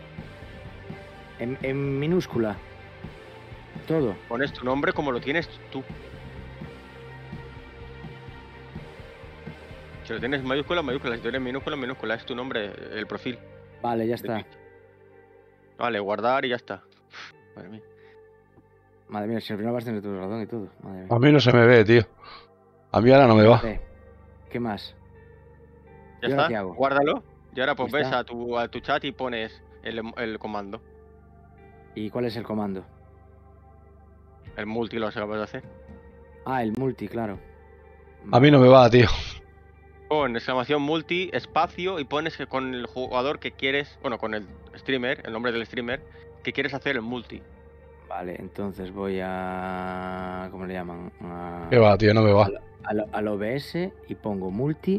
Speaker 4: En minúscula. Todo.
Speaker 3: Pones tu nombre como lo tienes tú. Si lo tienes mayúscula, mayúscula. Si tienes minúscula, minúscula. Es tu nombre, el perfil.
Speaker 4: Vale, ya
Speaker 3: de
Speaker 4: está.
Speaker 3: Twitch. Vale, guardar y ya está. Madre mía.
Speaker 4: Madre mía, si al final vas a tener tu razón y todo. Madre mía.
Speaker 2: A mí no se me ve, tío. A mí ahora no me va.
Speaker 4: Vale. ¿Qué más?
Speaker 3: Ya
Speaker 4: ¿Y ahora
Speaker 3: está.
Speaker 4: qué hago?
Speaker 3: Guárdalo. Y ahora pues
Speaker 4: Ya
Speaker 3: ves
Speaker 4: está.
Speaker 3: a tu chat y pones el comando.
Speaker 4: ¿Y cuál es el comando?
Speaker 3: El multi lo acabas de hacer.
Speaker 4: Ah, el multi, claro.
Speaker 2: A mí no me va, tío.
Speaker 3: Pon exclamación multi, espacio y pones que con el jugador que quieres, bueno, con el streamer, el nombre del streamer, que quieres hacer el multi.
Speaker 4: Vale, entonces voy a... ¿Cómo le llaman?
Speaker 2: ¿Qué va, tío? No me va.
Speaker 4: Al OBS y pongo multi.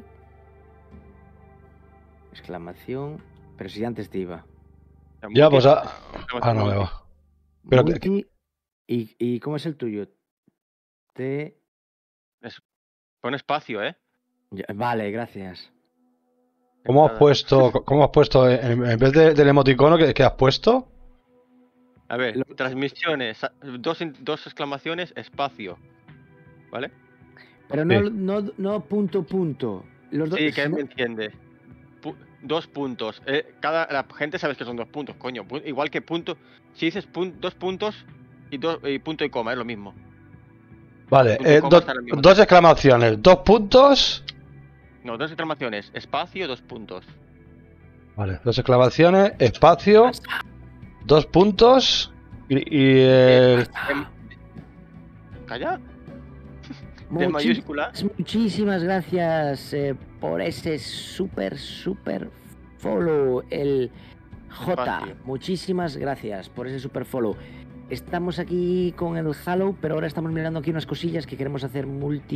Speaker 4: Exclamación. Pero si antes te iba.
Speaker 3: O sea,
Speaker 2: Ya,
Speaker 3: multi,
Speaker 2: pues
Speaker 3: exclamación
Speaker 2: no me
Speaker 3: multi.
Speaker 2: va. Pero
Speaker 4: multi. ¿Y cómo es el tuyo? T...
Speaker 3: Pon espacio,
Speaker 4: Vale, gracias.
Speaker 2: ¿cómo has puesto en vez del emoticono que has puesto?
Speaker 3: A ver, transmisiones, dos exclamaciones, espacio. ¿Vale?
Speaker 4: Pero no punto. Los dos...
Speaker 3: Sí, que me entiende. 2 puntos. La gente sabe que son 2 puntos, coño. Igual que punto. Si dices 2 puntos, y punto y coma, es lo mismo.
Speaker 2: Vale,
Speaker 3: Punto y coma están al mismo
Speaker 2: dos exclamaciones, 2 puntos.
Speaker 3: No, 2 exclamaciones, espacio, 2 puntos.
Speaker 2: Vale, 2 exclamaciones, espacio, 2 puntos y el...
Speaker 3: ¿Calla? De mayúscula.
Speaker 4: Muchísimas gracias por ese super follow, el J.
Speaker 3: Espacio.
Speaker 4: Muchísimas gracias por ese super follow. Estamos aquí con el Halo, pero ahora estamos mirando aquí unas cosillas que queremos hacer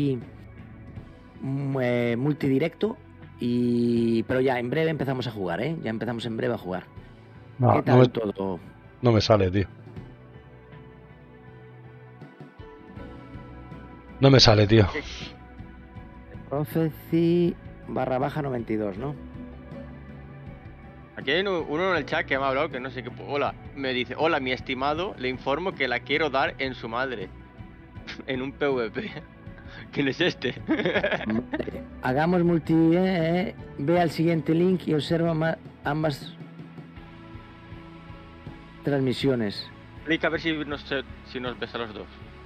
Speaker 4: multidirecto. Pero ya en breve empezamos a jugar, ¿eh? Ya empezamos en breve a jugar. ¿Qué tal todo?
Speaker 2: No me sale, tío. No me sale, tío.
Speaker 4: Prophecy /92, ¿no?
Speaker 3: Aquí hay uno en el chat que me ha hablado que no sé qué. Hola, me dice: hola, mi estimado, le informo que la quiero dar en su madre. En un PvP. ¿Quién es este?
Speaker 4: Vale. Hagamos multi. Ve al siguiente link y observa ambas transmisiones.
Speaker 3: Clica a ver si nos ves a los dos.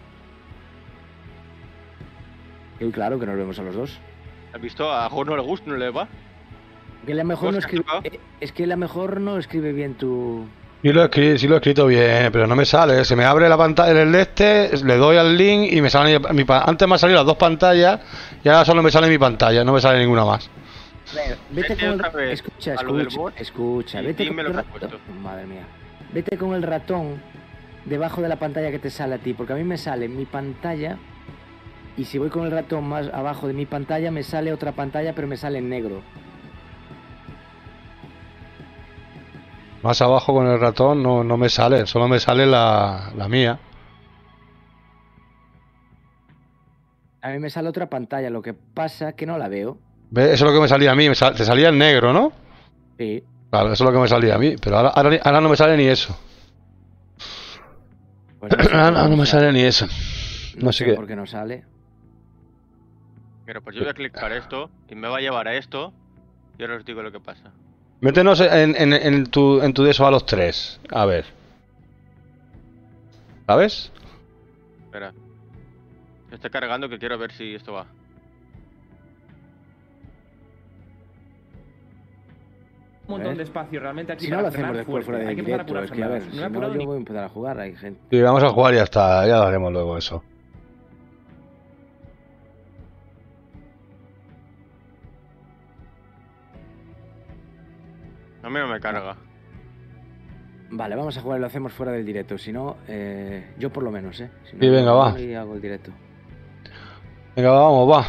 Speaker 4: Y claro que nos vemos a los dos.
Speaker 3: ¿Has visto? A Jorge no le gusta, no le va.
Speaker 4: Que la mejor no
Speaker 3: Oscar,
Speaker 4: escribe, es que la mejor no escribe bien tu.
Speaker 2: Sí lo he escrito bien, pero no me sale. Se me abre la pantalla en el le doy al link y me sale antes me han salido las 2 pantallas y ahora solo me sale mi pantalla, no me sale ninguna más.
Speaker 4: Vete con
Speaker 3: otra vez
Speaker 4: escucha,
Speaker 3: a lo del bot
Speaker 4: escucha,
Speaker 3: y
Speaker 4: vete
Speaker 3: dime
Speaker 4: con
Speaker 3: lo
Speaker 4: el
Speaker 3: que has
Speaker 4: ratón.
Speaker 3: puesto.
Speaker 4: Madre mía. Vete con el ratón debajo de la pantalla que te sale a ti, porque a mí me sale mi pantalla y si voy con el ratón más abajo de mi pantalla me sale otra pantalla, pero me sale en negro.
Speaker 2: Más abajo con el ratón no me sale, solo me sale la mía.
Speaker 4: A mí me sale otra pantalla, lo que pasa que no la veo.
Speaker 2: ¿Ves? Eso es lo que me salía a mí, te salía en negro, ¿no?
Speaker 4: Sí.
Speaker 2: Claro, eso es lo que me salía a mí, pero ahora no me sale ni eso.
Speaker 4: Pues no sé
Speaker 2: Ahora no me sale ni eso.
Speaker 4: No
Speaker 2: sé
Speaker 4: sé
Speaker 2: qué.
Speaker 4: por qué no sale.
Speaker 3: Pero pues yo voy a clicar esto y me va a llevar a esto y ahora os digo lo que pasa.
Speaker 2: Métenos en tu de eso a los 3. A ver. ¿Sabes?
Speaker 3: Espera. Estoy cargando que quiero ver si esto va.
Speaker 7: Un montón de espacio realmente aquí
Speaker 4: Si no
Speaker 7: para
Speaker 4: lo hacemos
Speaker 7: frenar
Speaker 4: después
Speaker 7: fuerte.
Speaker 4: fuera
Speaker 7: Hay
Speaker 4: de
Speaker 7: que empezar a
Speaker 4: directo,
Speaker 7: apurar
Speaker 4: es que a ver,
Speaker 7: frenadas.
Speaker 4: si
Speaker 7: No he
Speaker 4: no
Speaker 7: apurado
Speaker 4: yo
Speaker 7: ni-
Speaker 4: voy a empezar a jugar, hay gente.
Speaker 2: Sí, vamos a jugar y ya está, ya lo haremos luego eso.
Speaker 3: A mí no me carga.
Speaker 4: Vale, vamos a jugar y lo hacemos fuera del directo, si no, yo por lo menos, Si no,
Speaker 2: Sí, venga,
Speaker 4: yo
Speaker 2: va.
Speaker 4: y hago el directo.
Speaker 2: Venga, vamos, va.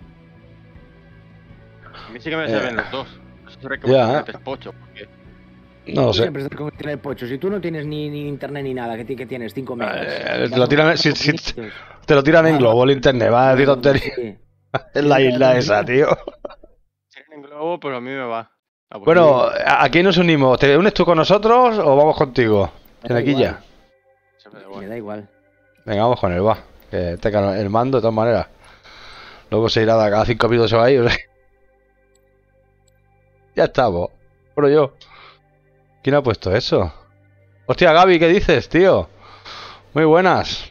Speaker 3: A mí sí que me salen los dos. Eso será que
Speaker 2: ya.
Speaker 3: vos pocho, porque
Speaker 2: No lo
Speaker 4: Tú
Speaker 2: sé.
Speaker 4: siempre estás con el pocho, si tú no tienes ni internet ni nada, que tienes 5 megas.
Speaker 2: Te lo tiran, te lo tiran en globo el internet, va a decir tontería.
Speaker 4: Sí.
Speaker 2: Es la isla esa, tío.
Speaker 3: tienen en globo, pero a mí me va. Ah, pues
Speaker 2: Bueno, ¿a quién nos unimos? ¿Te unes tú con nosotros o vamos contigo?
Speaker 4: Me da
Speaker 2: En aquí
Speaker 4: igual.
Speaker 2: ya.
Speaker 3: se me da
Speaker 4: Me
Speaker 3: igual.
Speaker 4: da igual.
Speaker 2: Venga, vamos con él, va. Que tenga el mando de todas maneras. Luego se irá de cada 5 minutos se va a ir. Ya estamos. Bueno, yo. ¿Quién ha puesto eso? Hostia, Gaby, ¿qué dices, tío? Muy buenas.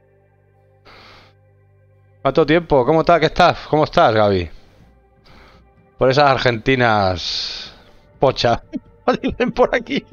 Speaker 2: ¿Cuánto tiempo? ¿Cómo estás? ¿Qué estás? ¿Cómo estás, Gaby? Por esas argentinas pocha. Dicen por aquí.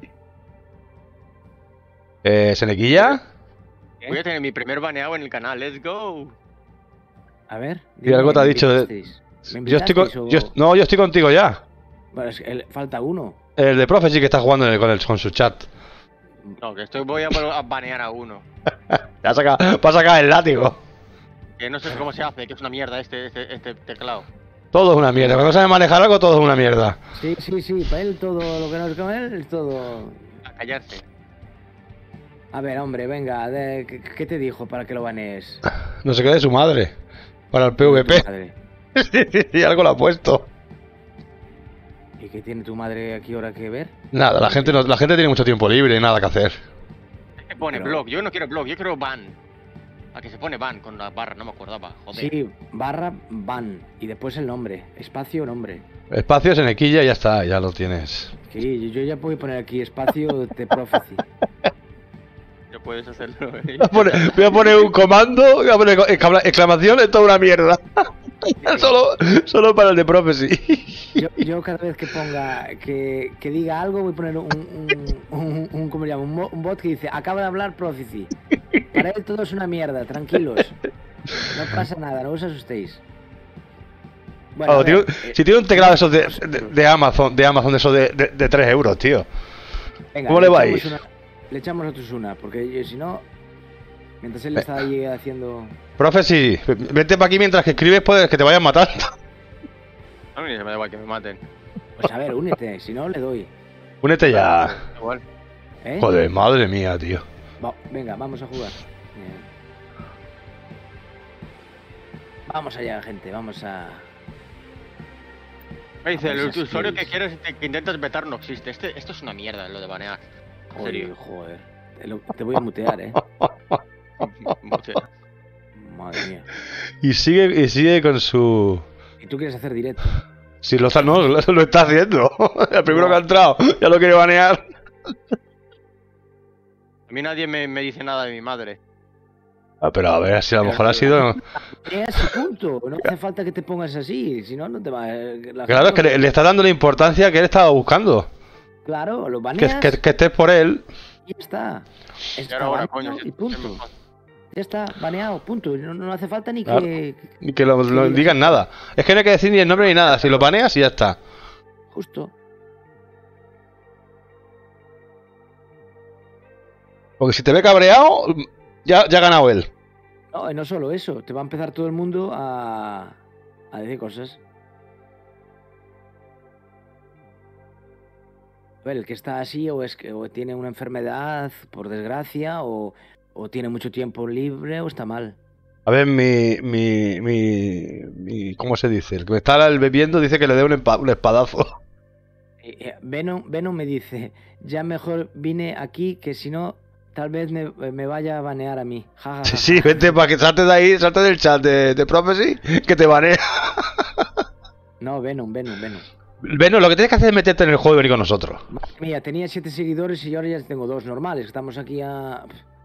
Speaker 2: ¿Senequilla?
Speaker 3: Voy a tener mi primer baneado en el canal, let's go.
Speaker 4: A ver.
Speaker 2: Y algo te ha
Speaker 4: ¿me
Speaker 2: dicho de-
Speaker 4: invitasteis? ¿Me
Speaker 2: Yo estoy,
Speaker 4: invitasteis o-
Speaker 2: no, yo estoy contigo ya.
Speaker 4: Bueno, es que falta uno.
Speaker 2: El de Prophecy que está jugando con su chat.
Speaker 3: No, que voy a banear a uno.
Speaker 2: Va a sacar el látigo.
Speaker 3: Que no sé cómo se hace, que es una mierda este teclado.
Speaker 2: Todo es una mierda. Cuando sabes manejar algo, todo es una mierda.
Speaker 4: Sí, para él todo lo que no es con él es todo.
Speaker 3: A callarse.
Speaker 4: A ver, hombre, venga, ¿qué te dijo para que lo banees?
Speaker 2: No se quede su madre. Para el PvP.
Speaker 4: Madre.
Speaker 2: Y algo lo ha puesto.
Speaker 4: ¿Y qué tiene tu madre aquí ahora que ver?
Speaker 2: Nada, la gente tiene mucho tiempo libre y nada que hacer.
Speaker 3: Es que pone
Speaker 4: Pero-
Speaker 3: blog, yo no quiero blog, yo quiero ban. A que se pone ban con la barra, no me acordaba, joder.
Speaker 4: Sí, /ban y después el nombre, espacio nombre.
Speaker 2: Espacio, Senequilla y ya está, ya lo tienes.
Speaker 4: Sí, yo ya puedo poner aquí espacio de Prophecy.
Speaker 3: pero puedes hacerlo.
Speaker 2: Voy a poner un comando, voy a poner exclamación, esto es una mierda. Solo para el de Prophecy.
Speaker 4: Yo cada vez que ponga, que diga algo, voy a poner ¿cómo se llama? Un bot que dice, acaba de hablar Prophecy. Para él todo es una mierda, tranquilos. No pasa nada, no os asustéis. Bueno,
Speaker 2: si tiene un teclado esos de Amazon, esos de 3 euros, tío.
Speaker 4: Venga,
Speaker 2: ¿Cómo le vais?
Speaker 4: Le echamos nosotros una, porque si no, mientras él está ahí haciendo...
Speaker 2: Prophecy, vente para aquí mientras que escribes, puedes que te vayan matando.
Speaker 3: A mí se me da igual que me maten.
Speaker 4: Pues a ver, únete, si no le doy.
Speaker 2: Únete ya.
Speaker 3: Igual.
Speaker 4: ¿Eh?
Speaker 2: Joder, madre mía, tío.
Speaker 4: Venga, vamos a jugar. Vamos allá, gente, vamos a...
Speaker 3: Me dice, el usuario que quieres que intentas vetar no existe. Esto es una mierda, lo de banear. En serio.
Speaker 4: Joder. Te voy a mutear,
Speaker 3: Mutea.
Speaker 4: Madre mía.
Speaker 2: Y sigue con su...
Speaker 4: ¿Y tú quieres hacer directo?
Speaker 2: Si lo está haciendo. El primero que ha entrado ya lo quiere banear.
Speaker 3: A mí nadie me dice nada de mi madre.
Speaker 2: Pero a ver, si a lo mejor ha sido...
Speaker 4: Es punto. No hace falta que te pongas así. Si no, no te va...
Speaker 2: Claro, es que le está dando la importancia que él estaba buscando.
Speaker 4: Claro, lo baneas...
Speaker 2: Que estés por él.
Speaker 4: Y ya está.
Speaker 3: Está ahora, coño,
Speaker 4: y punto. Ya está, baneado, punto. No hace falta ni
Speaker 2: claro. Ni que lo digan nada. Es que no hay que decir ni el nombre ni nada. Si lo baneas y ya está.
Speaker 4: Justo.
Speaker 2: Porque si te ve cabreado, ya ha ganado él.
Speaker 4: No, y no solo eso. Te va a empezar todo el mundo a decir cosas. A ver, el que está así o tiene una enfermedad, por desgracia, o tiene mucho tiempo libre o está mal.
Speaker 2: A ver, ¿cómo se dice? El que me está bebiendo dice que le dé un espadazo.
Speaker 4: Venom me dice, ya mejor vine aquí que si no, tal vez me vaya a banear a mí. Ja, ja, ja,
Speaker 2: sí, vete para que salte de ahí, salte del chat de Prophecy, que te banea.
Speaker 4: No, Venom.
Speaker 2: Venom, lo que tienes que hacer es meterte en el juego y venir con nosotros.
Speaker 4: Madre mía, tenía 7 seguidores y ahora ya tengo 2 normales. Estamos aquí a...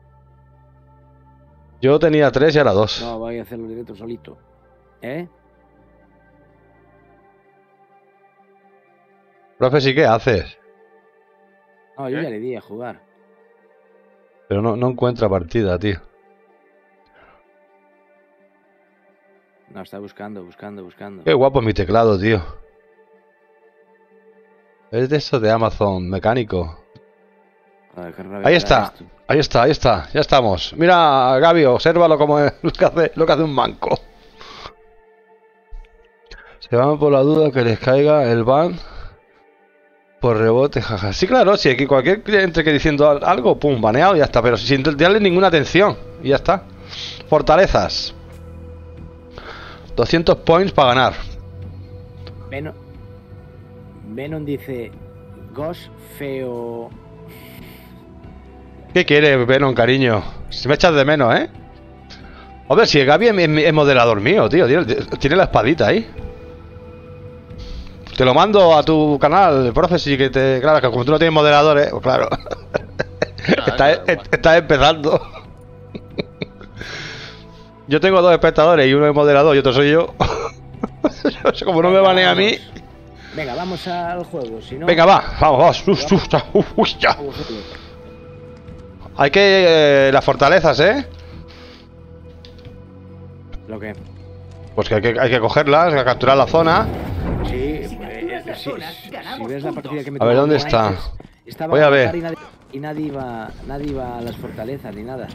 Speaker 2: Yo tenía 3 y ahora 2.
Speaker 4: No, voy a hacerlo directo solito.
Speaker 2: Prophecy, ¿qué haces?
Speaker 4: No, yo ya le di a jugar.
Speaker 2: Pero no encuentra partida, tío.
Speaker 4: No, está buscando.
Speaker 2: Qué guapo es mi teclado, tío. Es de eso de Amazon, mecánico. Ahí está, ya estamos. Mira, Gaby, obsérvalo como es lo que hace un manco. Se van por la duda que les caiga el ban por rebote, jaja. Sí, claro, si aquí cualquier cliente que diciendo algo, pum, baneado y ya está. Pero sin darle ninguna atención y ya está. Fortalezas. 200 points para ganar.
Speaker 4: Venom dice, Ghost feo...
Speaker 2: ¿Qué quiere Venom, cariño? Si me echas de menos, ¿eh? Hombre, si Gaby es moderador mío, tío. Tiene la espadita ahí. Te lo mando a tu canal, Prophecy, que te... Claro, que como tú no tienes moderadores, pues claro. Estás empezando. Yo tengo 2 espectadores y uno es moderador y otro soy yo. Como no me banea a mí...
Speaker 4: Venga, vamos al juego, si no...
Speaker 2: Venga, vamos. Ya. Hay que... las fortalezas, ¿eh?
Speaker 4: ¿Lo qué?
Speaker 2: Pues que hay que cogerlas, hay que capturar la zona.
Speaker 4: Sí, si ves la partida que me
Speaker 2: a ver, ¿dónde está?
Speaker 4: Estaba
Speaker 2: voy a ver.
Speaker 4: Y nadie iba a las fortalezas, ni nada.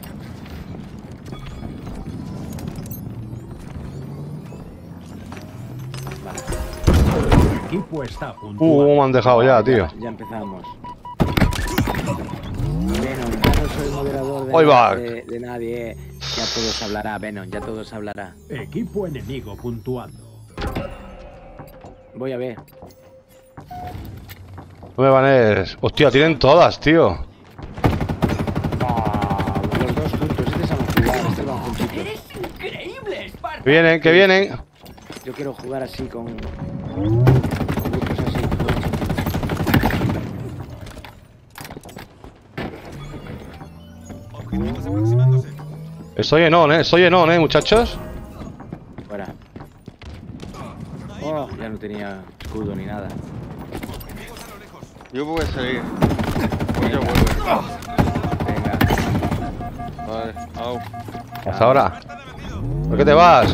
Speaker 5: El equipo está puntuado.
Speaker 2: Me han dejado ya, tío.
Speaker 4: Ya empezamos. Venom, ya no soy moderador de nadie. Ya todos hablará, Venom, ya todos hablará.
Speaker 5: Equipo enemigo puntuando.
Speaker 4: Voy a ver.
Speaker 2: No me banees. Hostia, tienen todas, tío.
Speaker 4: Los 2 juntos, este es a jugar, este van juntitos.
Speaker 6: ¡Eres increíble, Spartan!
Speaker 2: Que vienen.
Speaker 4: Yo quiero jugar así con grupos así.
Speaker 2: Estoy en on, muchachos.
Speaker 4: Fuera. Oh, ya no tenía escudo ni nada.
Speaker 3: Yo voy a salir. Pues yo vuelvo.
Speaker 4: Venga.
Speaker 3: Vale, au.
Speaker 2: Hasta ahora. ¿Por qué te vas?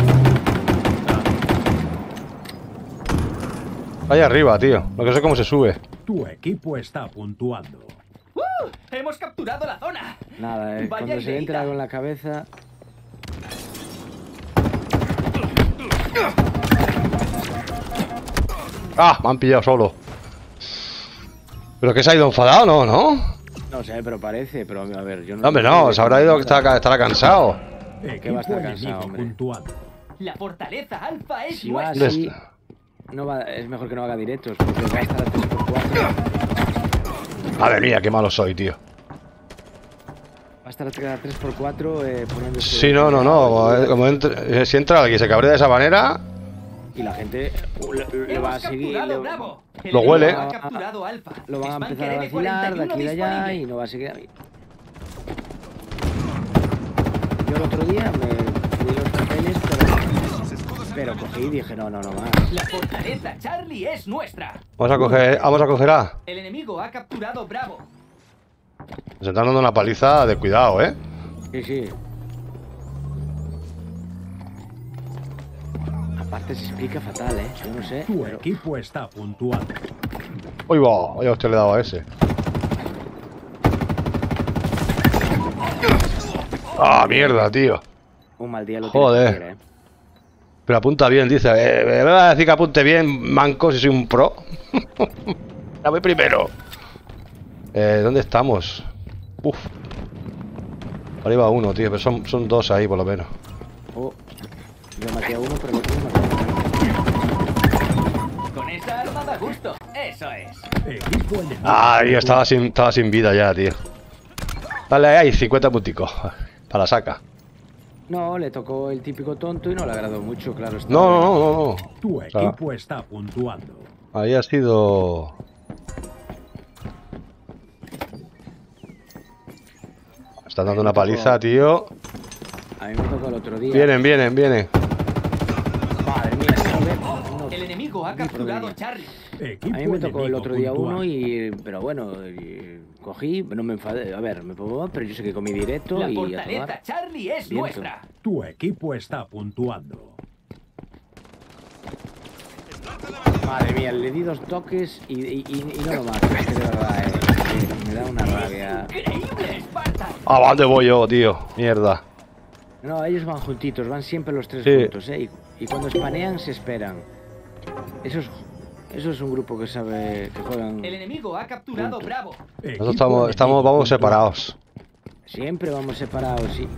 Speaker 2: Ahí arriba, tío. No que sé cómo se sube.
Speaker 5: Tu equipo está puntuando.
Speaker 6: ¡Hemos capturado la zona!
Speaker 4: Nada,
Speaker 6: Vaya
Speaker 4: cuando se
Speaker 6: ideita.
Speaker 4: entra algo en la cabeza.
Speaker 2: ¡Ah! Me han pillado solo. ¿Pero que se ha ido enfadado? No.
Speaker 4: No sé, pero parece, pero a ver, yo no.
Speaker 2: No, hombre, no. Se habrá ido que estará cansado.
Speaker 4: ¿Qué va a estar
Speaker 5: Equipo
Speaker 4: cansado,
Speaker 5: enemigo
Speaker 4: hombre?
Speaker 5: puntuando.
Speaker 6: La fortaleza alfa es
Speaker 4: Si va
Speaker 6: nuestra.
Speaker 4: así, no va, es mejor que no haga directos, porque va a estar a 3x4.
Speaker 2: Madre mía, qué malo soy, tío.
Speaker 4: Va a estar a 3x4 poniéndose...
Speaker 2: Sí, no. Si entra alguien y se cabrea de esa manera,
Speaker 4: Y la gente le va a
Speaker 6: Hemos
Speaker 4: seguir...
Speaker 6: capturado Bravo. El
Speaker 2: Lo
Speaker 6: enemigo
Speaker 2: huele.
Speaker 6: ha capturado Alfa.
Speaker 4: Lo van a
Speaker 6: Spanker
Speaker 4: empezar a vacilar de
Speaker 6: M41
Speaker 4: aquí y de allá
Speaker 6: disponible.
Speaker 4: y no va a seguir... Yo el otro día me fui los papeles, pero cogí y dije, no más.
Speaker 6: La fortaleza Charlie es nuestra.
Speaker 2: vamos a coger A.
Speaker 6: El enemigo ha capturado Bravo.
Speaker 2: Se están dando una paliza de cuidado, ¿eh?
Speaker 4: Sí. Aparte se explica fatal, yo no sé.
Speaker 5: Tu
Speaker 4: pero-
Speaker 5: equipo está puntuando.
Speaker 2: Uy, va. Oye, usted le he dado a ese. Ah, mierda, tío.
Speaker 4: Un mal día lo
Speaker 2: Joder.
Speaker 4: tiene cualquiera,
Speaker 2: Pero apunta bien, dice. Me va a decir que apunte bien, manco, si soy un pro. Ya voy primero. ¿Dónde estamos? Uf. Arriba uno, tío, pero son dos ahí, por lo menos.
Speaker 4: Oh, yo maté a uno, pero el otro no maté
Speaker 6: Con esa arma da gusto. Eso es.
Speaker 5: Equipo enemigo.
Speaker 2: Ay, estaba sin vida ya, tío. Dale ahí, 50 punticos. Para la saca.
Speaker 4: No, le tocó el típico tonto y no le agradó mucho, claro está.
Speaker 2: No.
Speaker 5: Tu
Speaker 2: sea,
Speaker 5: equipo está puntuando.
Speaker 2: Ahí ha sido... Están dando una paliza, tío.
Speaker 4: A mí me tocó el otro día.
Speaker 2: Vienen.
Speaker 4: Madre mía, joder. No.
Speaker 6: El enemigo ha capturado Charlie.
Speaker 5: Equipo
Speaker 4: A mí me tocó el
Speaker 5: enemigo
Speaker 4: otro día
Speaker 5: puntuando.
Speaker 4: uno y... Pero bueno, cogí, no me enfadé. A ver, me pongo mal, pero yo sé que comí directo
Speaker 6: La
Speaker 4: y a
Speaker 6: fortaleza
Speaker 4: tomar.
Speaker 6: Charlie es
Speaker 4: Viento.
Speaker 6: nuestra.
Speaker 5: Tu equipo está puntuando.
Speaker 4: Madre mía, le di 2 toques y no lo mato. Es que de verdad, me da una rabia.
Speaker 6: Increíble, Spartan.
Speaker 2: ¿A dónde voy yo, tío? Mierda.
Speaker 4: No, ellos van juntitos, van siempre los 3
Speaker 2: Sí.
Speaker 4: juntos, y cuando espanean se esperan. Eso es un grupo que sabe que juegan.
Speaker 6: El enemigo ha capturado
Speaker 4: Punto.
Speaker 6: Bravo.
Speaker 2: Nosotros vamos
Speaker 5: puntuando.
Speaker 2: separados.
Speaker 4: Siempre vamos separados, sí.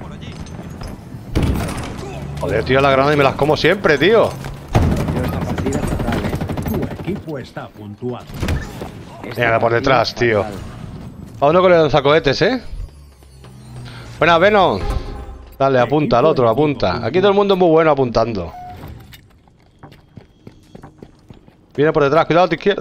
Speaker 2: Joder, tío, la granada y me las como siempre, tío.
Speaker 4: Pero esta partida es fatal,
Speaker 5: Tu equipo está puntuando.
Speaker 4: Esta
Speaker 2: Venga, por
Speaker 4: partida
Speaker 2: detrás,
Speaker 4: es
Speaker 2: tío.
Speaker 4: fatal.
Speaker 2: A uno con el lanzacohetes, ¿eh? Buena, Venom. Dale, apunta al otro, apunta. Aquí todo el mundo es muy bueno apuntando. Viene por detrás, cuidado a tu izquierda.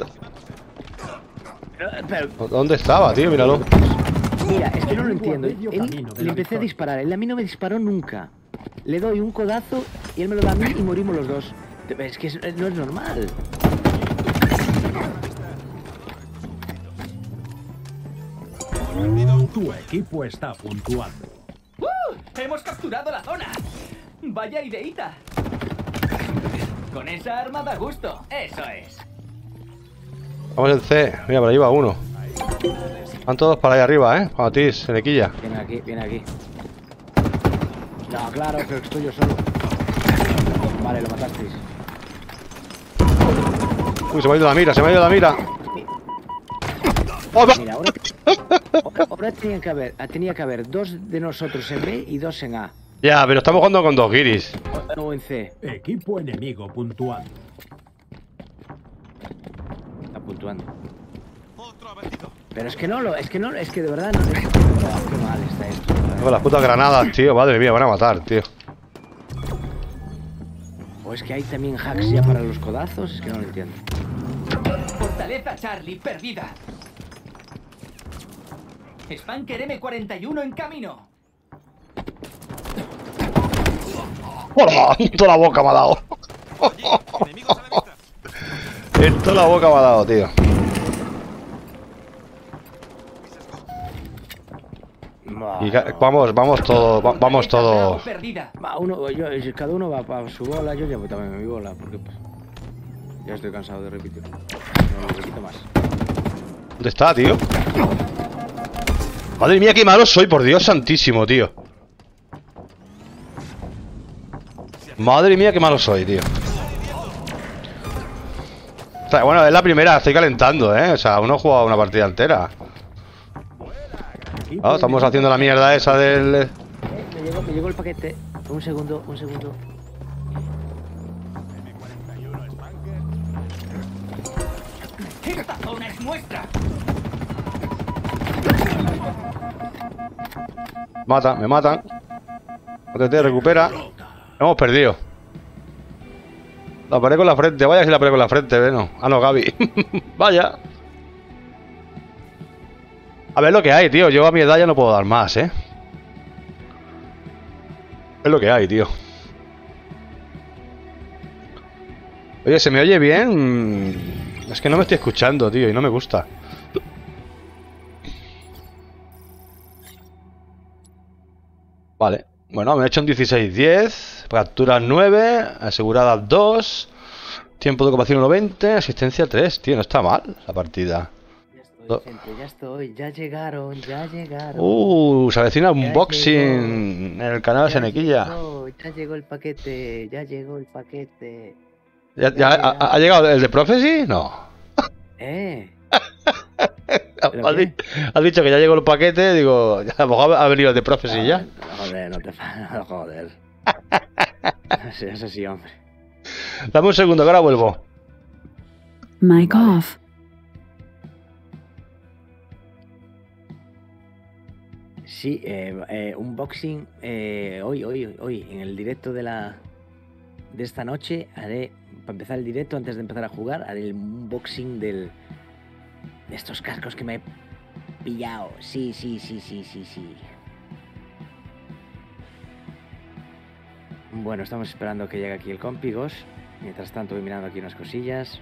Speaker 4: Pero,
Speaker 2: ¿Dónde estaba, tío? Míralo.
Speaker 4: mira, es que no lo entiendo.
Speaker 5: medio
Speaker 4: Él,
Speaker 5: camino de
Speaker 4: le
Speaker 5: la
Speaker 4: empecé a
Speaker 5: victoria.
Speaker 4: disparar, él a mí no me disparó nunca. Le doy un codazo y él me lo da a mí y morimos los dos. Es que no es normal.
Speaker 5: Tu equipo está puntuando.
Speaker 6: ¡Hemos capturado la zona! ¡Vaya ideita! Con esa arma da gusto. Eso es.
Speaker 2: Vamos en C. Mira, por ahí va uno. Van todos para allá arriba, ¿eh? Cuando ti, Senequilla.
Speaker 4: Viene aquí. No, claro, pero estoy yo solo. Vale, lo matasteis.
Speaker 2: Uy, se me ha ido la mira. ¡Oh, va!
Speaker 4: Mira, ahora tenía que haber 2 de nosotros en B y 2 en A.
Speaker 2: Ya, pero estamos jugando con dos guiris.
Speaker 4: O en C.
Speaker 5: Equipo enemigo puntuando.
Speaker 4: Está puntuando. Pero es que de verdad no es. Oh, qué mal está esto.
Speaker 2: Con las putas granadas, tío. Madre mía, van a matar, tío.
Speaker 4: O es que hay también hacks ya para los codazos, es que no lo entiendo.
Speaker 6: Fortaleza Charlie perdida. Spanker M41 en camino.
Speaker 2: ¡Hola! En toda la boca me ha dado. En toda la boca me ha dado, tío. Y vamos todos, vamos todos.
Speaker 4: Va, cada uno va para su bola, yo llevo también mi bola, porque pues, ya estoy cansado de repetir. No lo repito más.
Speaker 2: ¿Dónde está, tío? Madre mía, qué malo soy, por Dios santísimo, tío. Madre mía, qué malo soy, tío. O sea, bueno, es la primera, estoy calentando, ¿eh? O sea, uno ha jugado una partida entera. Ah, estamos haciendo la mierda esa del...
Speaker 4: Me llegó el paquete. Un segundo, un segundo.
Speaker 6: ¡Esta zona es nuestra!
Speaker 2: Me matan. OTT, recupera. Hemos perdido. La paré con la frente. Vaya si la paré con la frente, ¿no? Ah, no, Gaby. Vaya. A ver lo que hay, tío. Yo a mi edad ya no puedo dar más, ¿eh? Es lo que hay, tío. Oye, ¿se me oye bien? Es que no me estoy escuchando, tío, y no me gusta. Vale. Bueno, me he hecho un 16-10. Capturas 9. Aseguradas 2. Tiempo de ocupación 1.20. Asistencia 3. Tío, no está mal la partida.
Speaker 4: Ya estoy, ya llegaron, ya llegaron.
Speaker 2: Se avecina un unboxing en el canal de Senequilla.
Speaker 4: Ya llegó el paquete, ya llegó el paquete.
Speaker 2: ¿Ya ha llegado el de Prophecy? No. Has dicho que ya llegó el paquete, digo, a lo mejor ha venido el de Prophecy ya.
Speaker 4: Joder, no te joder. Eso sí, hombre.
Speaker 2: Dame un segundo, que ahora vuelvo.
Speaker 1: Mic off.
Speaker 4: Sí, unboxing hoy, en el directo de esta noche, haré, para empezar el directo, antes de empezar a jugar, haré el unboxing de estos cascos que me he pillado. Sí. Bueno, estamos esperando que llegue aquí el Compigos. Mientras tanto voy mirando aquí unas cosillas.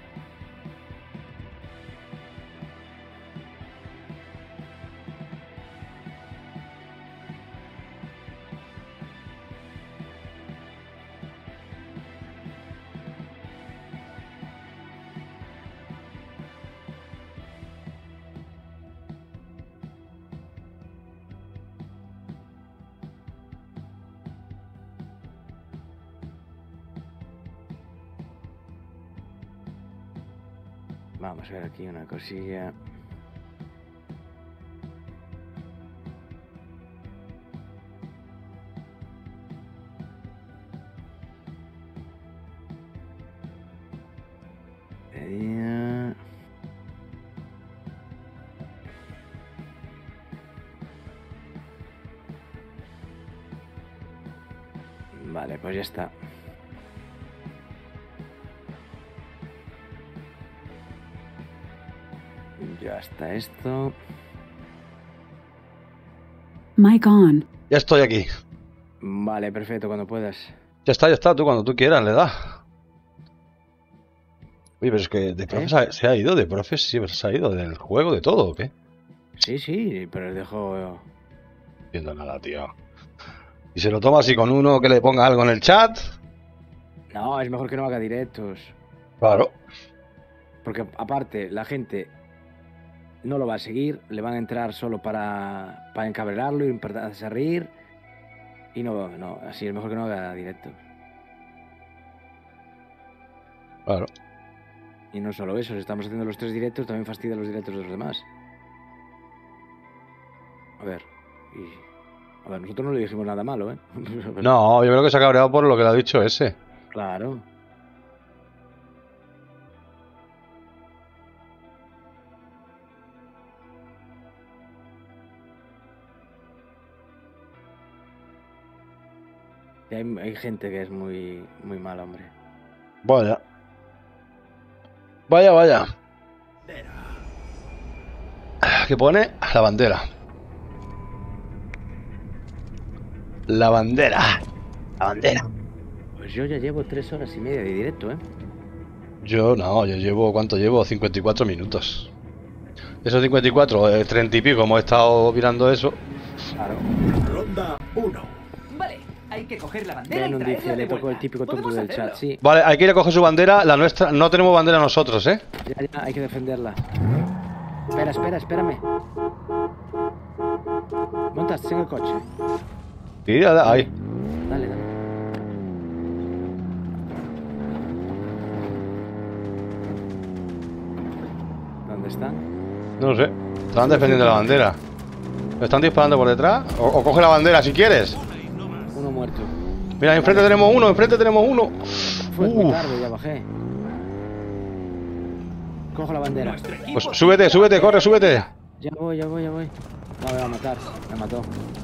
Speaker 4: Vamos a ver aquí una cosilla. Vale, pues ya está. Ya está esto.
Speaker 1: Mic on.
Speaker 2: Ya estoy aquí.
Speaker 4: Vale, perfecto, cuando puedas.
Speaker 2: Ya está, tú cuando tú quieras le das. Oye, pero es que de profe se ha ido, de profe sí, pero se ha ido del juego, de todo, ¿o qué?
Speaker 4: Sí, pero dejo...
Speaker 2: No entiendo nada, tío. ¿Y se lo toma así con uno que le ponga algo en el chat?
Speaker 4: No, es mejor que no haga directos.
Speaker 2: Claro.
Speaker 4: Porque aparte, la gente no lo va a seguir, le van a entrar solo para encabrelarlo y para hacerse reír. Y no, así es mejor que no haga directos.
Speaker 2: Claro.
Speaker 4: Y no solo eso, si estamos haciendo los 3 directos, también fastidia los directos de los demás. A ver, nosotros no le dijimos nada malo, ¿eh?
Speaker 2: No, yo creo que se ha cabreado por lo que le ha dicho ese.
Speaker 4: Claro. Y hay gente que es muy mala, hombre.
Speaker 2: Vaya. Vaya. ¿Qué pone? La bandera. La bandera.
Speaker 4: Pues yo ya llevo 3 horas y media de directo, ¿eh?
Speaker 2: Yo no, yo llevo, ¿cuánto llevo? 54 minutos. Esos 54, 30 y pico, hemos estado mirando eso.
Speaker 4: Claro.
Speaker 5: Ronda 1.
Speaker 6: Vale, hay que coger la bandera y
Speaker 4: Venom
Speaker 6: traerla
Speaker 4: dice,
Speaker 6: de
Speaker 4: le tocó el
Speaker 6: vuelta.
Speaker 4: típico tonto
Speaker 6: Podemos
Speaker 4: del chat,
Speaker 6: hacerlo.
Speaker 4: sí.
Speaker 2: Vale, hay que ir a coger su bandera, la nuestra. No tenemos bandera nosotros, ¿eh?
Speaker 4: Ya, hay que defenderla. Espérame. Montaste en el coche.
Speaker 2: Sí, ahí.
Speaker 4: Dale. ¿Dónde están?
Speaker 2: No lo sé. Estaban defendiendo la bandera. ¿Me están disparando por detrás? O coge la bandera si quieres.
Speaker 4: Uno muerto.
Speaker 2: Mira, enfrente tenemos uno, enfrente tenemos uno.
Speaker 4: Fue muy tarde, ya bajé. Cojo la bandera.
Speaker 6: Nuestro equipo
Speaker 2: Pues súbete, corre, súbete.
Speaker 4: Ya voy. No, me va a matar. Me mató.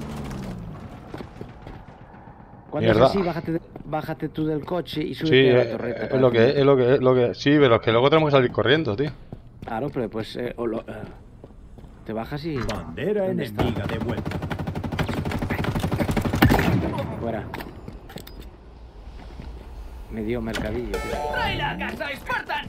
Speaker 4: Cuando
Speaker 2: Mierda.
Speaker 4: es así, bájate tú del coche y
Speaker 2: Sí,
Speaker 4: súbete a la torreta.
Speaker 2: es lo que. Sí, pero es que luego tenemos que salir corriendo, tío.
Speaker 4: Claro, pero pues te bajas y...
Speaker 5: Bandera
Speaker 4: ¿Dónde está?
Speaker 5: enemiga de vuelta.
Speaker 4: Fuera. Me dio mercadillo, tío.
Speaker 6: ¡Tráela a casa, Spartan!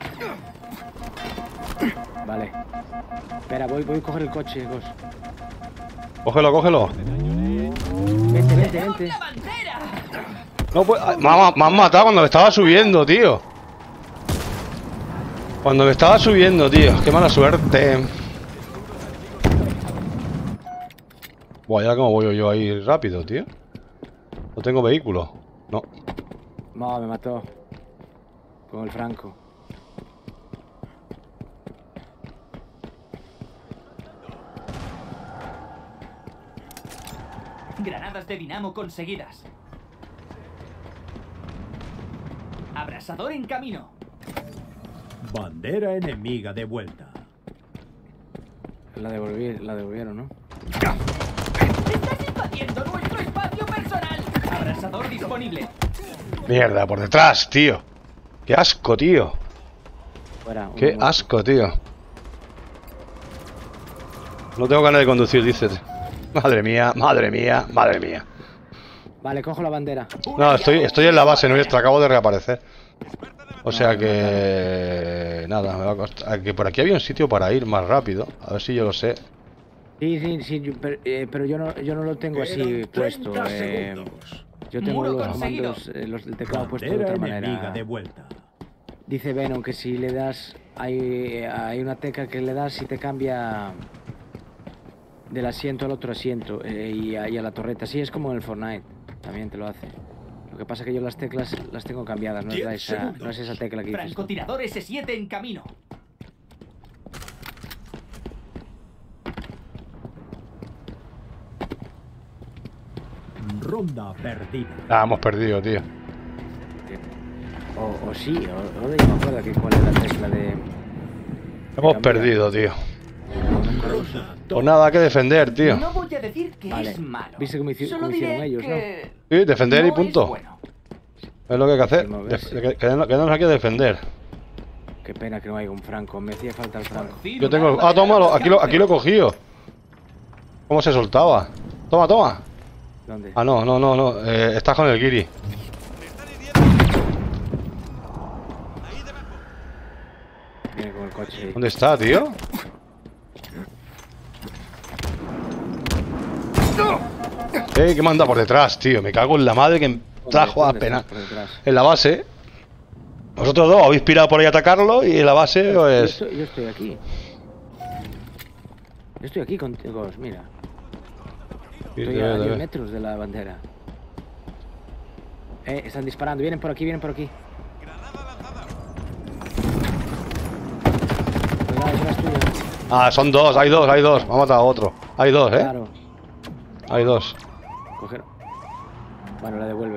Speaker 4: Vale. Espera, voy a coger el coche, Gos.
Speaker 2: Cógelo.
Speaker 4: Vente.
Speaker 6: ¡La bandera!
Speaker 2: No, pues. Me han matado cuando me estaba subiendo, tío. Cuando me estaba subiendo, tío. Qué mala suerte. Buah, ya como voy yo ahí rápido, tío. No tengo vehículo. No.
Speaker 4: No, me mató. Con el franco.
Speaker 6: Granadas de dinamo conseguidas. Abrasador en camino.
Speaker 5: Bandera enemiga de vuelta.
Speaker 4: La devolvieron, ¿no?
Speaker 6: ¡Estás invadiendo nuestro espacio personal! Abrasador disponible.
Speaker 2: Mierda, por detrás, tío. Qué asco, tío.
Speaker 4: Fuera. uno
Speaker 2: Qué
Speaker 4: muerto.
Speaker 2: asco, tío. No tengo ganas de conducir, dices. Madre mía.
Speaker 4: Vale, cojo la bandera.
Speaker 2: No, estoy en la base nuestra, acabo de reaparecer. O sea que... Nada, me va a costar... Que por aquí había un sitio para ir más rápido. A ver si yo lo sé.
Speaker 4: Sí, pero yo no lo tengo así puesto. Yo tengo
Speaker 6: Muro
Speaker 4: los
Speaker 6: conseguido.
Speaker 4: comandos, el teclado puesto de
Speaker 5: Bandera
Speaker 4: otra
Speaker 5: enemiga
Speaker 4: manera.
Speaker 5: de vuelta.
Speaker 4: Dice Venom que si le das... Hay una tecla que le das y te cambia del asiento al otro asiento y a la torreta. Sí, es como en el Fortnite. También te lo hace. Lo que pasa es que yo las teclas las tengo cambiadas. No es esa tecla que dices tú.
Speaker 6: Francotirador S7 en camino.
Speaker 5: Ronda perdida.
Speaker 2: Ah, hemos perdido, tío.
Speaker 4: O sí, o no me acuerdo cuál es la tecla de...
Speaker 2: Hemos perdido, tío.
Speaker 5: Ronda
Speaker 2: Pues nada, hay que defender, tío.
Speaker 6: No voy a decir que
Speaker 4: Vale.
Speaker 6: es malo.
Speaker 4: ¿Viste cómo
Speaker 6: Solo
Speaker 4: hicieron
Speaker 6: diré
Speaker 4: ellos, no?
Speaker 6: que
Speaker 2: Sí, defender y
Speaker 6: no
Speaker 2: punto.
Speaker 6: es bueno.
Speaker 2: Es lo que hay que hacer.
Speaker 4: Hay que moverse.
Speaker 2: Quedarnos aquí a defender.
Speaker 4: Qué pena que no haya un franco. Me hacía falta el franco.
Speaker 6: Por fin
Speaker 2: Yo
Speaker 6: un
Speaker 2: tengo...
Speaker 6: arma
Speaker 2: Ah,
Speaker 6: de
Speaker 2: tómalo,
Speaker 6: largo
Speaker 2: aquí lo he
Speaker 6: alcance.
Speaker 2: cogido. ¿Cómo se soltaba? Toma.
Speaker 4: ¿Dónde?
Speaker 2: Ah, no. Estás con el Giri.
Speaker 4: Viene con el coche ahí.
Speaker 2: ¿Dónde está, tío? Que me anda por detrás, tío. Me cago en la madre que me trajo a
Speaker 4: ¿Dónde
Speaker 2: pena.
Speaker 4: estás por detrás?
Speaker 2: En la base. Vosotros dos habéis pirado por ahí a atacarlo y en la base, pues...
Speaker 4: Yo estoy aquí. Yo estoy aquí contigo, mira. Estoy a 10 metros de la bandera. Están disparando. Vienen por aquí. Cuidado, esa es tuya.
Speaker 2: Ah, son dos, hay dos. Vamos a matar a otro. Hay dos,
Speaker 4: Claro.
Speaker 2: Hay dos.
Speaker 4: Coger. Bueno, la devuelve.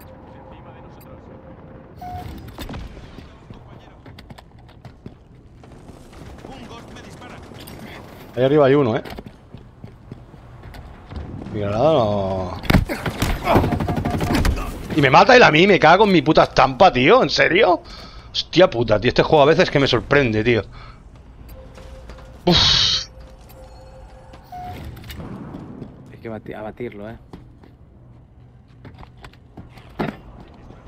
Speaker 2: Ahí arriba hay uno, Mi granada no... Y me mata él a mí, me cago en mi puta estampa, tío. ¿En serio? Hostia puta, tío. Este juego a veces que me sorprende, tío. Uf.
Speaker 4: Hay que abatirlo,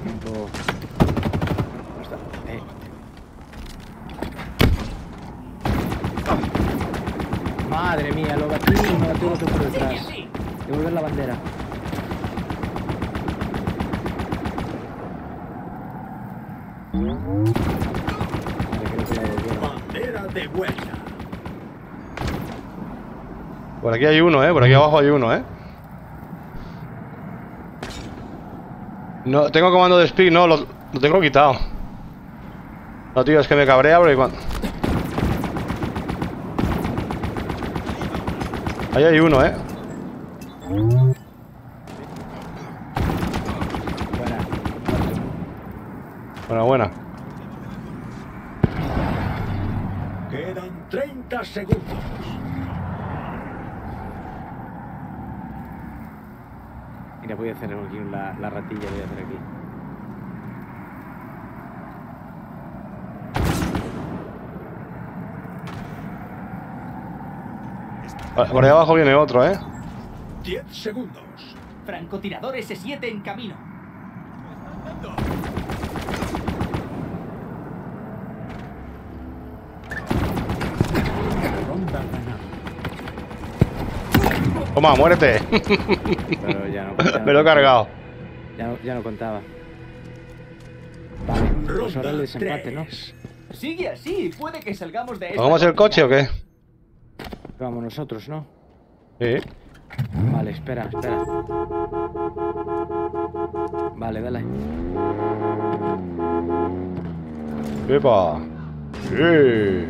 Speaker 4: Tiempo. No está. Madre mía, lo batí y me batí otro por detrás. Devolver la bandera. Vale, creo que la devolvieron.
Speaker 5: Bandera de vuelta.
Speaker 2: Por aquí hay uno, por aquí abajo hay uno, No, tengo comando de speed, no, lo tengo quitado. No, tío, es que me cabrea porque cuando... Ahí hay uno, Buena.
Speaker 5: Quedan 30 segundos.
Speaker 4: Mira, voy a hacer aquí la ratilla, voy a hacer aquí.
Speaker 2: Por ahí abajo viene otro,
Speaker 5: 10 segundos.
Speaker 6: Francotirador S7 en camino.
Speaker 5: Ronda ganada.
Speaker 2: Toma, muérete.
Speaker 4: Pero ya no,
Speaker 2: Me lo he cargado.
Speaker 4: Ya no contaba. Vale, pues ahora el desempate, ¿no?
Speaker 6: Sigue así, puede que salgamos de esta.
Speaker 2: ¿Vamos el coche o qué?
Speaker 4: Vamos nosotros, ¿no?
Speaker 2: Sí.
Speaker 4: Vale, espera. Vale, dale.
Speaker 2: ¡Epa! ¡Sí!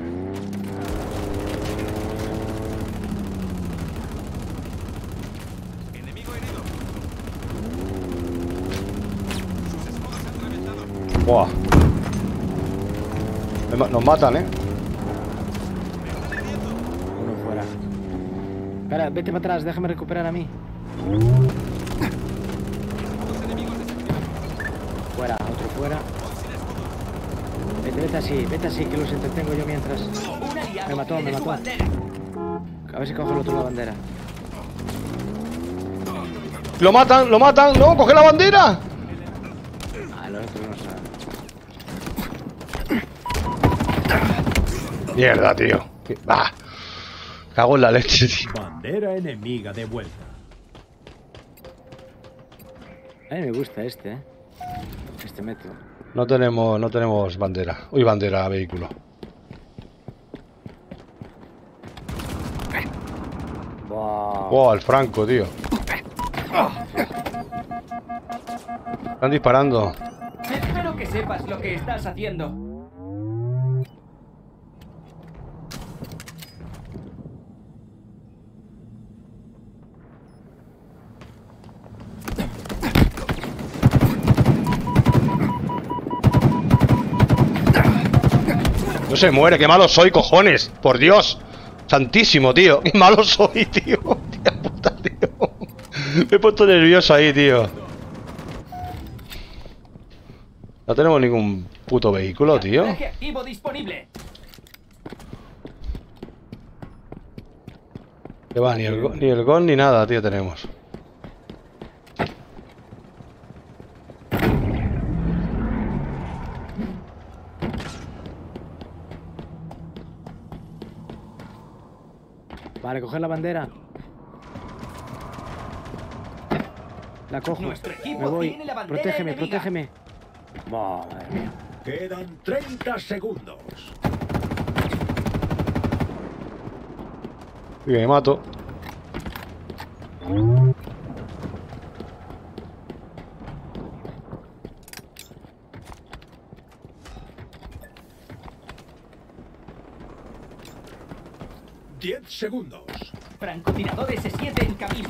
Speaker 2: Buah. Nos matan,
Speaker 4: Uno fuera. Espera, vete para atrás, déjame recuperar a mí. Fuera, otro fuera. Vete así, que los entretengo yo mientras. Me mató. A ver si cojo el otro la bandera.
Speaker 2: ¡Lo matan! ¡No! ¡Coge la bandera!
Speaker 4: Ah, el otro no sabe.
Speaker 2: Mierda, tío. ¡Ah! Cago en la leche, tío.
Speaker 5: Bandera enemiga de vuelta.
Speaker 4: A mí me gusta este método.
Speaker 2: No tenemos bandera. Uy, bandera, vehículo. Wow, el Franco, tío. Están disparando.
Speaker 6: Espero que sepas lo que estás haciendo.
Speaker 2: No se muere, qué malo soy, cojones. Por Dios. Santísimo, tío. Qué malo soy, tío. Tía puta, tío. Me he puesto nervioso ahí, tío. No tenemos ningún puto vehículo, tío.
Speaker 6: Traje activo disponible.
Speaker 2: Que va, ni el gon ni nada, tío, tenemos.
Speaker 4: Vale, coger la bandera. La cojo.
Speaker 6: Nuestro equipo
Speaker 4: Me voy.
Speaker 6: tiene la bandera enemiga.
Speaker 4: Protégeme. Madre mía.
Speaker 5: Quedan 30 segundos.
Speaker 2: Y me mato.
Speaker 5: Segundos.
Speaker 6: Francotirador S7 en camino.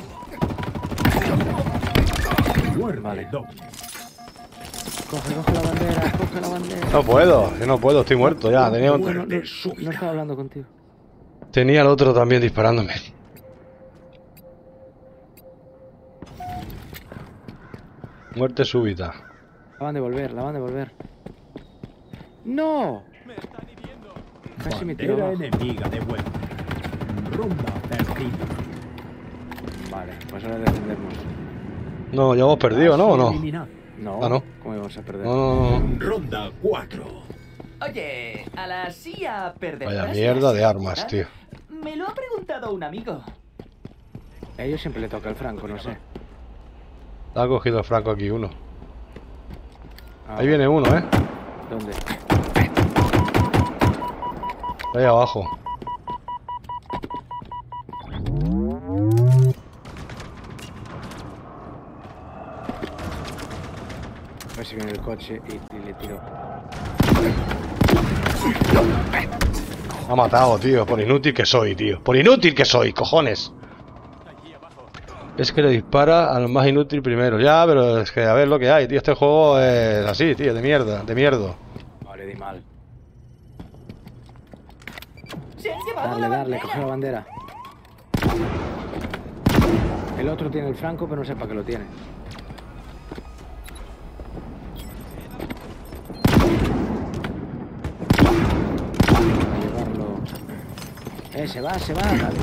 Speaker 4: Vale. Coge la bandera, coge la bandera.
Speaker 2: No puedo, yo no puedo, estoy muerto ya.
Speaker 4: No estaba hablando contigo.
Speaker 2: Tenía el otro también disparándome. Muerte súbita.
Speaker 4: La van a devolver. ¡No! Casi me tiró abajo.
Speaker 5: Enemiga de vuelta. Ronda perdida.
Speaker 4: Vale, pues ahora defendemos.
Speaker 2: No, ya hemos perdido, ¿no? ¿O no?
Speaker 4: No,
Speaker 2: Ah, no.
Speaker 4: ¿cómo íbamos a perder?
Speaker 2: No.
Speaker 5: Ronda 4.
Speaker 6: Oye, a la silla perderás.
Speaker 2: Vaya mierda de armas,
Speaker 6: ¿verdad?
Speaker 2: tío.
Speaker 6: Me lo ha preguntado un amigo.
Speaker 4: A ellos siempre le toca el franco, no sé.
Speaker 2: Ha cogido el Franco aquí uno.
Speaker 4: Ah,
Speaker 2: Ahí viene uno,
Speaker 4: ¿dónde?
Speaker 2: Ahí abajo.
Speaker 4: A ver si viene el coche y le tiro.
Speaker 2: Me ha matado, tío. Por inútil que soy, tío. Por inútil que soy, cojones. Es que le dispara al más inútil primero. Ya, pero es que a ver lo que hay, tío. Este juego es así, tío. De mierda, de mierda.
Speaker 4: Vale, di mal.
Speaker 6: Se han llevado la
Speaker 4: Darle,
Speaker 6: bandera.
Speaker 4: coge la bandera. El otro tiene el franco, pero no sepa que lo tiene. A llevarlo. Se va, dale.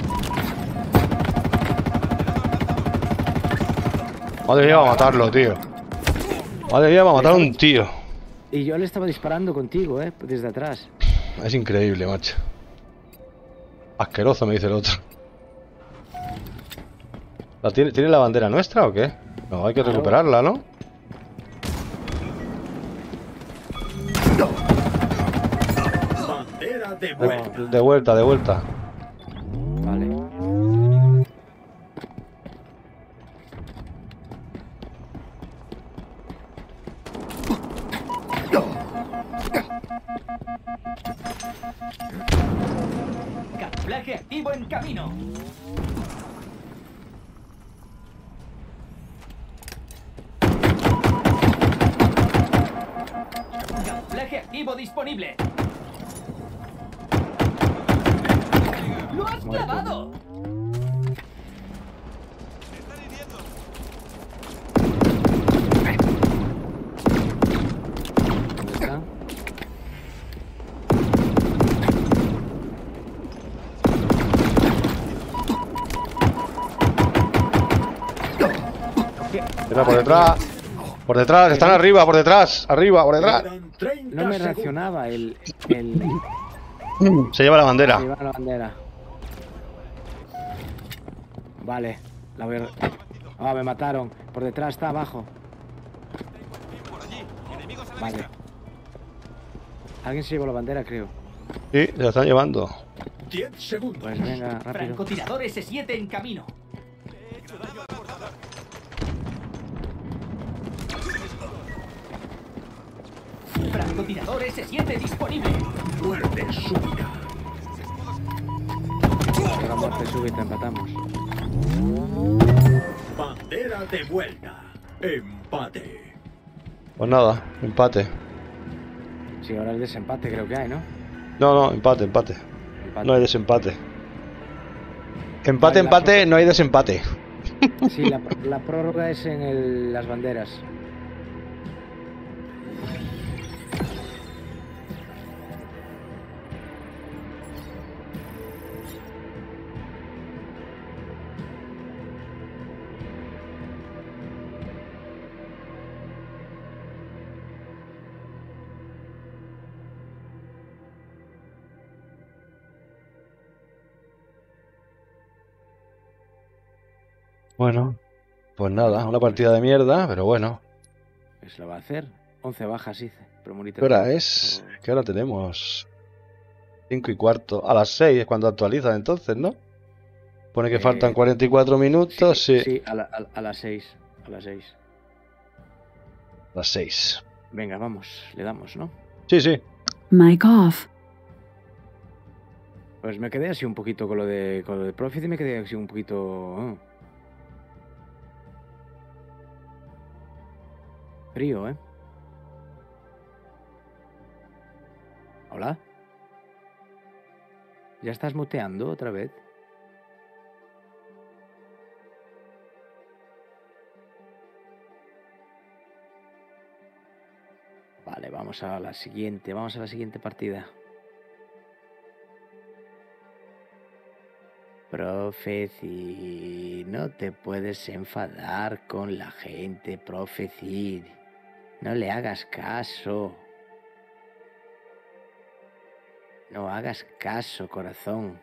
Speaker 2: Madre mía, va a matarlo, tío. Madre mía, va a matar a un tío.
Speaker 4: Y yo le estaba disparando contigo, desde atrás.
Speaker 2: Es increíble, macho. Asqueroso, me dice el otro. ¿Tiene la bandera nuestra o qué? No, hay que recuperarla, ¿no?
Speaker 5: Bandera de vuelta.
Speaker 2: De vuelta.
Speaker 4: Vale.
Speaker 6: Camuflaje activo en camino. Camuflaje activo disponible. ¡Lo has clavado!
Speaker 4: ¿Dónde está?
Speaker 2: Mira, por detrás. Por detrás, están arriba, por detrás. Arriba, por detrás.
Speaker 5: Quedan 30
Speaker 4: No me
Speaker 5: segundos.
Speaker 4: reaccionaba el
Speaker 2: Se lleva la bandera.
Speaker 4: se lleva la bandera. Vale, la voy a... Ah, me mataron. Por detrás está abajo. Vale. Alguien se llevó la bandera, creo.
Speaker 2: Sí, se la están llevando.
Speaker 5: 10 segundos.
Speaker 4: Pues venga, rápido.
Speaker 6: Francotirador S7 en camino. Francotirador S7 disponible.
Speaker 5: Muerte súbita.
Speaker 4: La muerte súbita, empatamos.
Speaker 5: Bandera de vuelta. Empate.
Speaker 2: Pues nada, empate.
Speaker 4: Sí, ahora el desempate creo que hay, ¿no?
Speaker 2: No, empate.
Speaker 4: Empate.
Speaker 2: No hay desempate.
Speaker 4: Vale,
Speaker 2: Empate, no hay desempate.
Speaker 4: Sí, la prórroga es en las banderas.
Speaker 2: Bueno, pues nada, una partida de mierda, pero bueno.
Speaker 4: Pues lo va a hacer. 11 bajas hice. Pero morí
Speaker 2: ¿Qué hora
Speaker 4: tres.
Speaker 2: es? ¿Qué hora tenemos? 5:15. A las 6 es cuando actualizan entonces, ¿no? Pone que faltan 44 minutos, sí.
Speaker 4: Sí, a las 6. A las 6.
Speaker 2: Las 6.
Speaker 4: Venga, vamos. Le damos, ¿no?
Speaker 2: Sí.
Speaker 1: Mic off.
Speaker 4: Pues me quedé así un poquito con lo de Profit y me quedé así un poquito... Frío, ¿eh? ¿Hola? ¿Ya estás muteando otra vez? Vale, vamos a la siguiente partida. Profeci, no te puedes enfadar con la gente, Profeci. No le hagas caso. No hagas caso, corazón.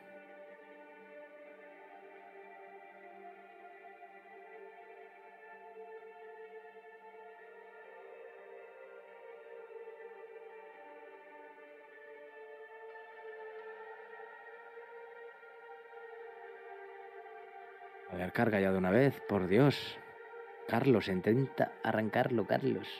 Speaker 4: A ver, carga ya de una vez, por Dios. Carlos, intenta arrancarlo, Carlos.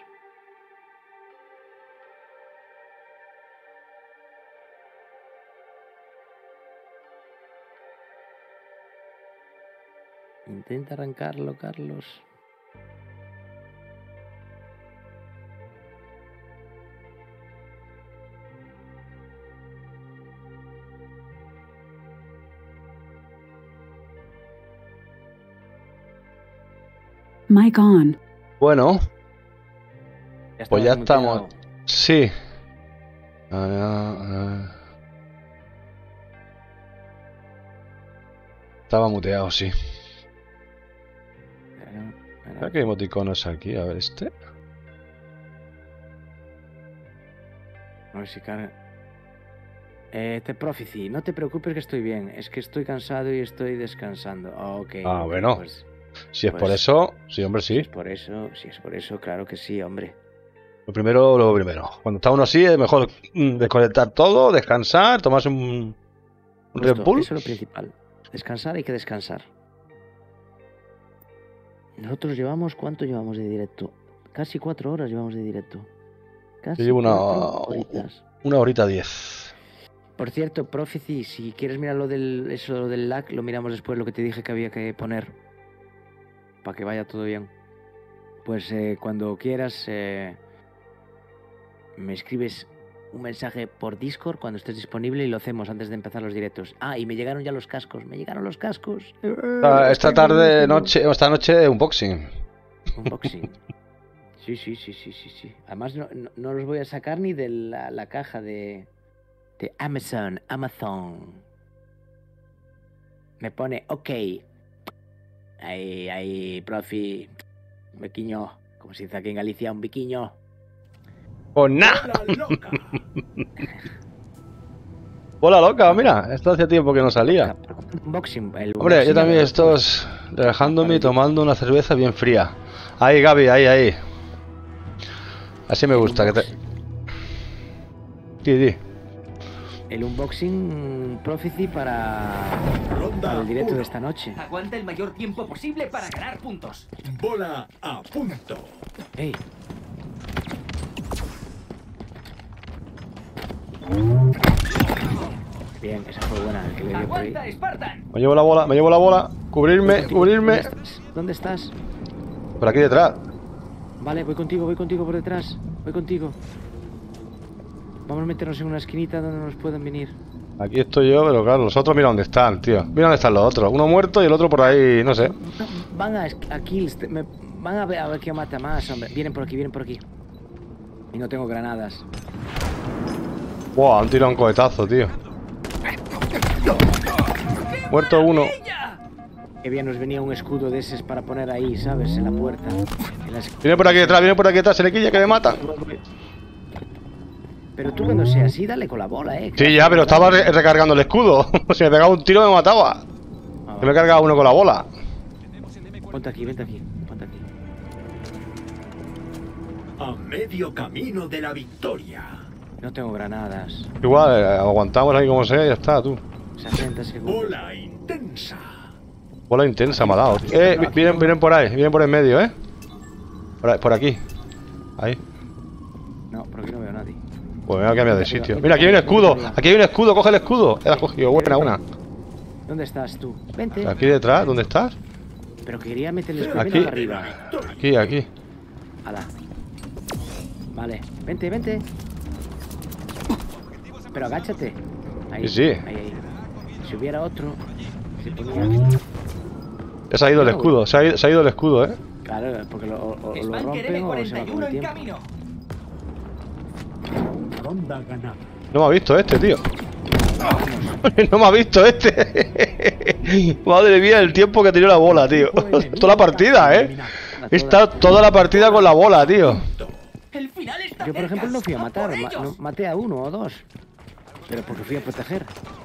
Speaker 4: Intenta arrancarlo, Carlos.
Speaker 1: Mic on.
Speaker 2: Bueno, pues ya
Speaker 4: estabas
Speaker 2: estamos.
Speaker 4: muteado.
Speaker 2: Sí. Estaba muteado, sí. Mira que emoticonos aquí, a ver este.
Speaker 4: A ver si carga. Prophecy, no te preocupes que estoy bien. Es que estoy cansado y estoy descansando. Ok.
Speaker 2: Ah, bueno.
Speaker 4: Pues,
Speaker 2: Si es
Speaker 4: pues-
Speaker 2: por eso, sí, hombre,
Speaker 4: si
Speaker 2: sí.
Speaker 4: es por eso, claro que sí, hombre.
Speaker 2: Lo primero. Cuando está uno así, es mejor desconectar todo, descansar, tomarse un Red
Speaker 4: Justo,
Speaker 2: Bull.
Speaker 4: eso es lo principal. Descansar, hay que descansar. Nosotros llevamos, ¿cuánto llevamos de directo? Casi 4 horas llevamos de directo. Casi
Speaker 2: Yo llevo
Speaker 4: 4 horitas.
Speaker 2: una horita 10.
Speaker 4: Por cierto, Prophecy, si quieres mirar eso del lag, lo miramos después, lo que te dije que había que poner. Para que vaya todo bien. Pues cuando quieras, me escribes un mensaje por Discord cuando estés disponible y lo hacemos antes de empezar los directos. Ah, y me llegaron ya los cascos.
Speaker 2: Esta esta noche unboxing.
Speaker 4: Unboxing. Sí. Además no los voy a sacar ni de la caja de Amazon. Me pone ok. Ahí, profi. Un biquiño. Como se dice aquí en Galicia, un biquiño.
Speaker 2: Pues nada.
Speaker 5: ¡Bola loca!
Speaker 2: Bola loca, mira. Esto hacía tiempo que no salía.
Speaker 4: Unboxing.
Speaker 2: Hombre, yo también estoy relajándome y tomando una cerveza bien fría. Ahí, Gaby, ahí. Así me gusta. Que te... Di.
Speaker 4: El unboxing Prophecy para el directo de esta noche.
Speaker 6: Aguanta el mayor tiempo posible para ganar puntos.
Speaker 5: Bola a punto.
Speaker 4: Ey. Bien, esa fue buena, el que le dio por ahí.
Speaker 6: ¡Aguanta, Spartan!
Speaker 2: Me llevo la bola. Cubrirme.
Speaker 4: ¿Dónde estás?
Speaker 2: Por aquí detrás.
Speaker 4: Vale, voy contigo por detrás. Voy contigo. Vamos a meternos en una esquinita donde no nos puedan venir.
Speaker 2: Aquí estoy yo, pero claro, los otros mira dónde están, tío. Mira dónde están los otros. Uno muerto y el otro por ahí, no sé.
Speaker 4: Van a kills, van a ver quién mata más, hombre. Vienen por aquí. Y no tengo granadas.
Speaker 2: Buah, han tirado un cohetazo, tío. Muerto uno.
Speaker 4: Qué bien, nos venía un escudo de esos para poner ahí, ¿sabes? En la puerta.
Speaker 2: Viene por aquí detrás, se le quilla que me matan.
Speaker 4: Pero tú cuando sea así, dale con la bola,
Speaker 2: Sí, ya, pero estaba recargando el escudo. Si me pegaba un tiro me mataba. Que me cargaba uno con la bola.
Speaker 4: Ponte aquí, vente aquí.
Speaker 5: A medio camino de la victoria.
Speaker 4: No tengo granadas.
Speaker 2: Igual, aguantamos ahí como sea y ya está, tú.
Speaker 4: 60 segundos.
Speaker 5: Bola intensa.
Speaker 2: Bola intensa me ha dado. Vienen por ahí, vienen por en medio, por aquí. Ahí.
Speaker 4: No, por aquí no veo a nadie.
Speaker 2: Pues me voy a cambiar de sitio. Mira, aquí hay un escudo, coge el escudo. He cogido, buena una.
Speaker 4: ¿Dónde estás tú? Vente.
Speaker 2: Aquí detrás, ¿dónde estás?
Speaker 4: Pero quería meter el escudo
Speaker 2: Aquí.
Speaker 4: arriba.
Speaker 2: Aquí.
Speaker 4: Ala. Vale, vente. Pero agáchate. Ahí,
Speaker 2: Sí.
Speaker 4: ahí. Si hubiera otro, se ponía aquí.
Speaker 2: Ya se ha ido el escudo, se ha ido el escudo,
Speaker 4: Claro, porque lo
Speaker 6: Spanker
Speaker 4: rompen o se va con
Speaker 6: M41
Speaker 4: el
Speaker 6: en
Speaker 4: tiempo.
Speaker 6: camino.
Speaker 5: Ronda ganada.
Speaker 2: No me ha visto este, tío. No me ha visto este. Madre mía, el tiempo que ha tenido la bola, tío. Toda la partida, Está toda la partida con la bola, tío.
Speaker 6: El final está
Speaker 4: Yo, por
Speaker 6: cerca.
Speaker 4: ejemplo, no fui a matar.
Speaker 6: ¡Por ellos!
Speaker 4: Maté a 1 o 2. Pero porque fui a proteger.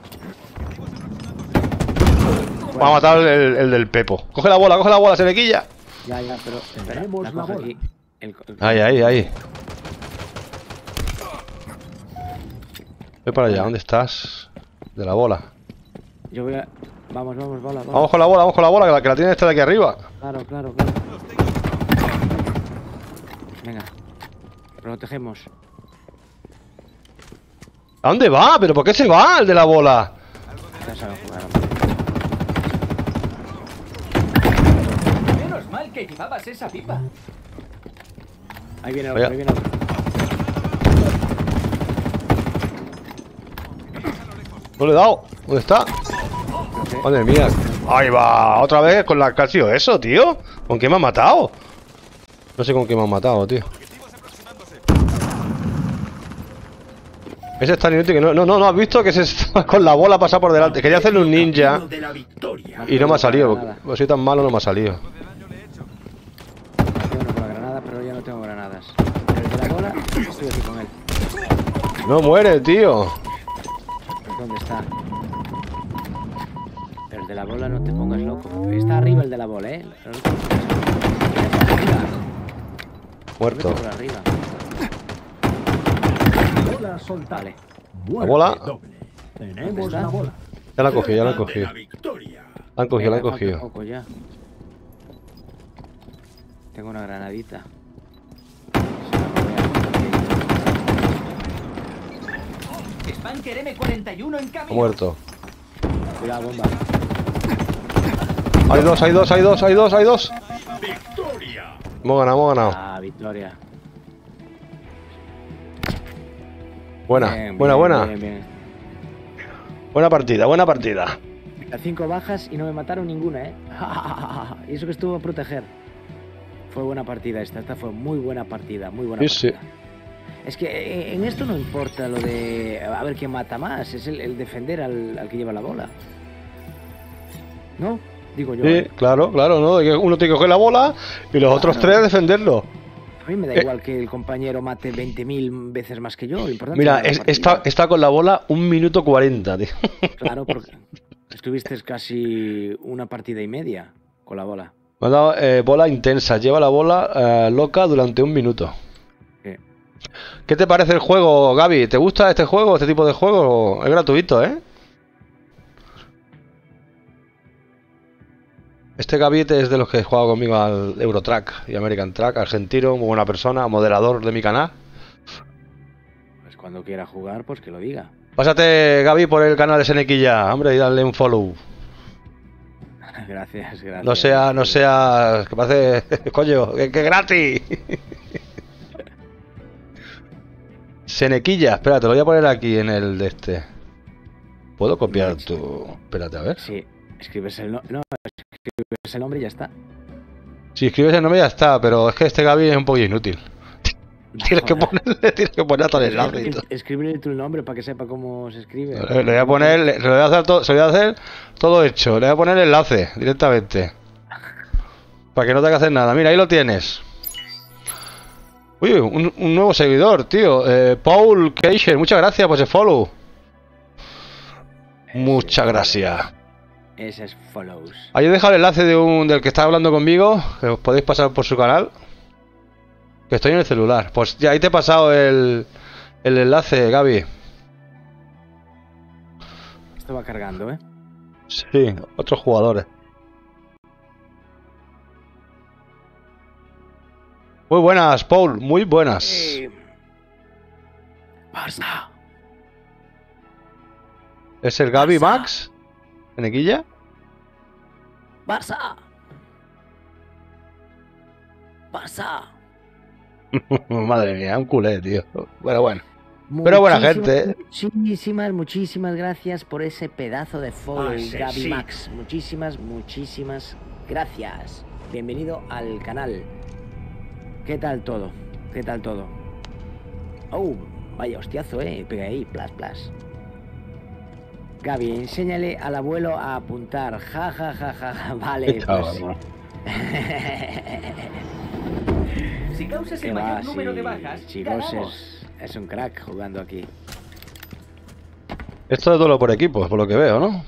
Speaker 2: Va a matar el del Pepo. Coge la bola, Senequilla.
Speaker 4: Ya, pero... Espera,
Speaker 5: Tenemos la
Speaker 4: cojo
Speaker 5: bola.
Speaker 4: aquí.
Speaker 2: Ahí. Voy para allá, ¿dónde estás? De la bola.
Speaker 4: Yo voy a... Vamos, bola.
Speaker 2: Vamos con la bola, que la tiene esta de aquí arriba.
Speaker 4: Claro. Venga. Protegemos.
Speaker 2: ¿A dónde va? ¿Pero por qué se va el de la bola?
Speaker 4: Ya saben jugar.
Speaker 6: Menos mal que llevabas esa pipa.
Speaker 4: Ahí viene
Speaker 2: Vaya.
Speaker 4: otro.
Speaker 2: No le he dado. ¿Dónde está? Madre mía. Ahí va. Otra vez con la... ¿Qué ha sido eso, tío? ¿Con qué me ha matado? No sé con qué me ha matado, tío. Ese es tan inútil que no has visto que se está con la bola pasada por delante. Quería hacerle un ninja y no me ha salido. Porque soy tan malo, no me ha salido.
Speaker 4: Tengo uno con la granada, pero ya no tengo granadas. El de la bola, estoy aquí con él.
Speaker 2: No muere, tío.
Speaker 4: ¿Dónde está? El de la bola, no te pongas loco. Está arriba el de la bola, ¿eh?
Speaker 2: Muerto.
Speaker 4: Por arriba.
Speaker 5: Bola soltada.
Speaker 4: Vale.
Speaker 5: Muerte
Speaker 2: bola.
Speaker 5: doble. Tenemos
Speaker 4: ¿Dónde
Speaker 5: la
Speaker 4: está?
Speaker 5: bola.
Speaker 2: Ya la he cogido, La han cogido,
Speaker 4: Venga, falta poco ya. Tengo una granadita.
Speaker 6: Spanker M41 en
Speaker 2: Ha
Speaker 6: camino.
Speaker 2: muerto.
Speaker 4: Cuidado, bomba.
Speaker 2: Hay dos. Hemos ganado.
Speaker 4: Ah, victoria.
Speaker 2: Buena.
Speaker 4: Bien.
Speaker 2: Buena partida.
Speaker 4: A 5 bajas y no me mataron ninguna, ¿eh? Y eso que estuvo a proteger. Fue buena partida esta fue muy buena partida,
Speaker 2: Sí.
Speaker 4: Es que en esto no importa lo de a ver quién mata más, es el defender al que lleva la bola. ¿No? Digo yo.
Speaker 2: Sí, claro, ¿no? De que uno tiene que coger la bola y los otros tres defenderlo.
Speaker 4: A mí me da igual que el compañero mate 20.000 veces más que yo. Lo importante
Speaker 2: Mira,
Speaker 4: es la partida.
Speaker 2: está con la bola 1 minuto 40, tío.
Speaker 4: Claro, porque estuviste casi una partida y media con la bola.
Speaker 2: Me ha dado bola intensa. Lleva la bola loca durante 1 minuto.
Speaker 4: Sí.
Speaker 2: ¿Qué te parece el juego, Gaby? ¿Te gusta este juego, este tipo de juego? Es gratuito, ¿eh? Este Gaby es de los que he jugado conmigo al Eurotrack y American Track, argentino, muy buena persona, moderador de mi canal.
Speaker 4: Pues cuando quiera jugar, pues que lo diga.
Speaker 2: Pásate, Gaby, por el canal de Senequilla, hombre, y dale un follow.
Speaker 4: Gracias.
Speaker 2: No sea, que parece, coño, que gratis. Senequilla, espera, te lo voy a poner aquí en el de este. ¿Puedo copiar tu...? Espérate, a ver.
Speaker 4: Sí, escribes el nombre y ya está.
Speaker 2: Si escribes el nombre ya está, pero es que este Gaby es un poco inútil. Tienes que poner todo el enlace y todo.
Speaker 4: Escribirle tu nombre para que sepa cómo se escribe.
Speaker 2: Le voy a poner, le voy a hacer todo, se lo voy a hacer todo hecho. Le voy a poner el enlace directamente. Para que no tenga que hacer nada. Mira, ahí lo tienes. Uy, un nuevo seguidor, tío. Paul Keisher, muchas gracias por ese follow. Muchas gracias.
Speaker 4: Ese es follows.
Speaker 2: Ahí he dejado el enlace del que está hablando conmigo, que os podéis pasar por su canal. Que estoy en el celular. Pues ya ahí te he pasado el enlace, Gaby.
Speaker 4: Esto va cargando, ¿eh?
Speaker 2: Sí, otros jugadores. Muy buenas, Paul, muy buenas.
Speaker 4: Barça.
Speaker 2: ¿Es el Gaby Max? ¿Senequilla?
Speaker 4: Barça. Barça.
Speaker 2: Madre mía, un culé, tío. Bueno. Pero buena gente, ¿eh?
Speaker 4: Muchísimas gracias por ese pedazo de follow,
Speaker 5: Asesino.
Speaker 4: Gaby Max. Muchísimas gracias. Bienvenido al canal. ¿Qué tal todo? Oh, vaya hostiazo, pega ahí, plas. Gaby, enséñale al abuelo a apuntar. Ja, ja, ja, ja, ja. Vale, pues...
Speaker 6: Si causas
Speaker 4: ¿Qué
Speaker 6: el
Speaker 4: va?
Speaker 6: mayor número
Speaker 4: Sí,
Speaker 6: de bajas,
Speaker 4: chicos,
Speaker 6: ganamos.
Speaker 4: es un crack jugando aquí.
Speaker 2: Esto es duelo por equipos, por lo que veo, ¿no?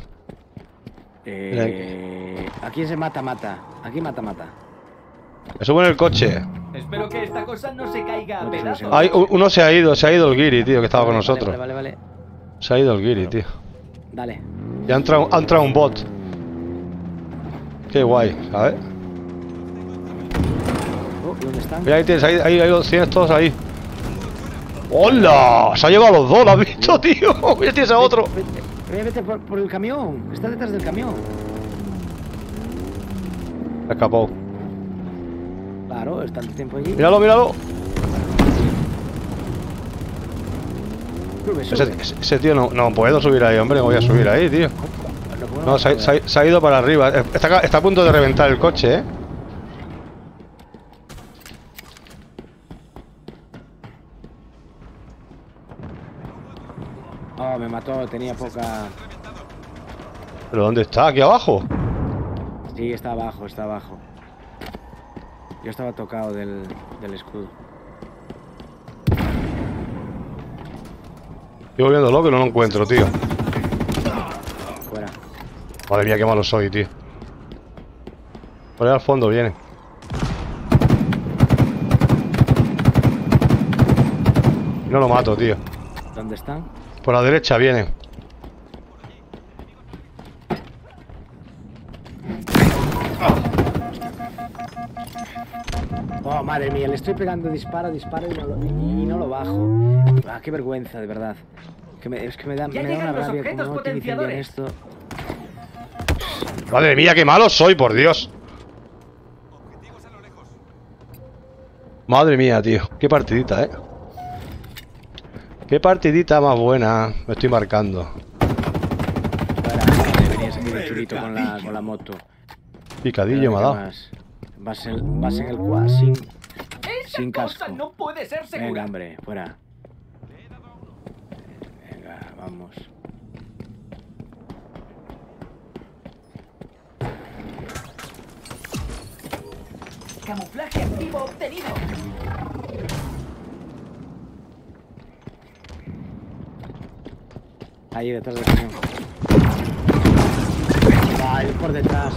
Speaker 4: Aquí se mata. Aquí mata.
Speaker 2: Me subo en el coche.
Speaker 6: Espero que esta cosa no se caiga a
Speaker 4: No te subes en
Speaker 6: pedazos.
Speaker 2: Ay, uno se ha ido el Giri, tío, que estaba con nosotros.
Speaker 4: Vale.
Speaker 2: Se ha ido el Giri, tío.
Speaker 4: Dale.
Speaker 2: Y ha entrado un bot. Qué guay, ¿sabes?
Speaker 4: ¿Dónde están?
Speaker 2: Mira, ahí tienes todos ahí. ¡Hola! Se ha llevado a los dos, ¿lo has visto, tío? Mira, tienes a otro.
Speaker 4: Vete por el camión. Está detrás del camión.
Speaker 2: Se ha escapado.
Speaker 4: Claro, está tanto tiempo allí.
Speaker 2: Míralo.
Speaker 4: Sube.
Speaker 2: Ese tío no puedo subir ahí, hombre. No voy a subir ahí, tío. No, se ha ido para arriba. Está a punto de reventar el coche, ¿eh?
Speaker 4: Oh, me mató, tenía poca...
Speaker 2: ¿Pero dónde está? ¿Aquí abajo?
Speaker 4: Sí, está abajo. Yo estaba tocado del escudo.
Speaker 2: Estoy volviendo loco y no lo encuentro, tío.
Speaker 4: Fuera.
Speaker 2: Madre mía, qué malo soy, tío. Por ahí al fondo viene. No lo mato, tío.
Speaker 4: ¿Dónde están?
Speaker 2: Por la derecha viene.
Speaker 4: Oh, madre mía, le estoy pegando disparo y no lo bajo. Ah, qué vergüenza, de verdad. Es que me da una rabia como no utilicen bien esto.
Speaker 2: Madre mía, qué malo soy, por Dios. Madre mía, tío. Qué partidita, ¿eh? Qué partidita más buena. Me estoy marcando.
Speaker 4: Venías aquí de chulito con la moto.
Speaker 2: Picadillo me ha dado.
Speaker 4: Vas en el quad sin casco.
Speaker 6: No puede ser segura.
Speaker 4: Venga, hombre, fuera. Venga, vamos.
Speaker 6: Camuflaje activo obtenido.
Speaker 4: Ahí detrás del camión. Ay, por detrás.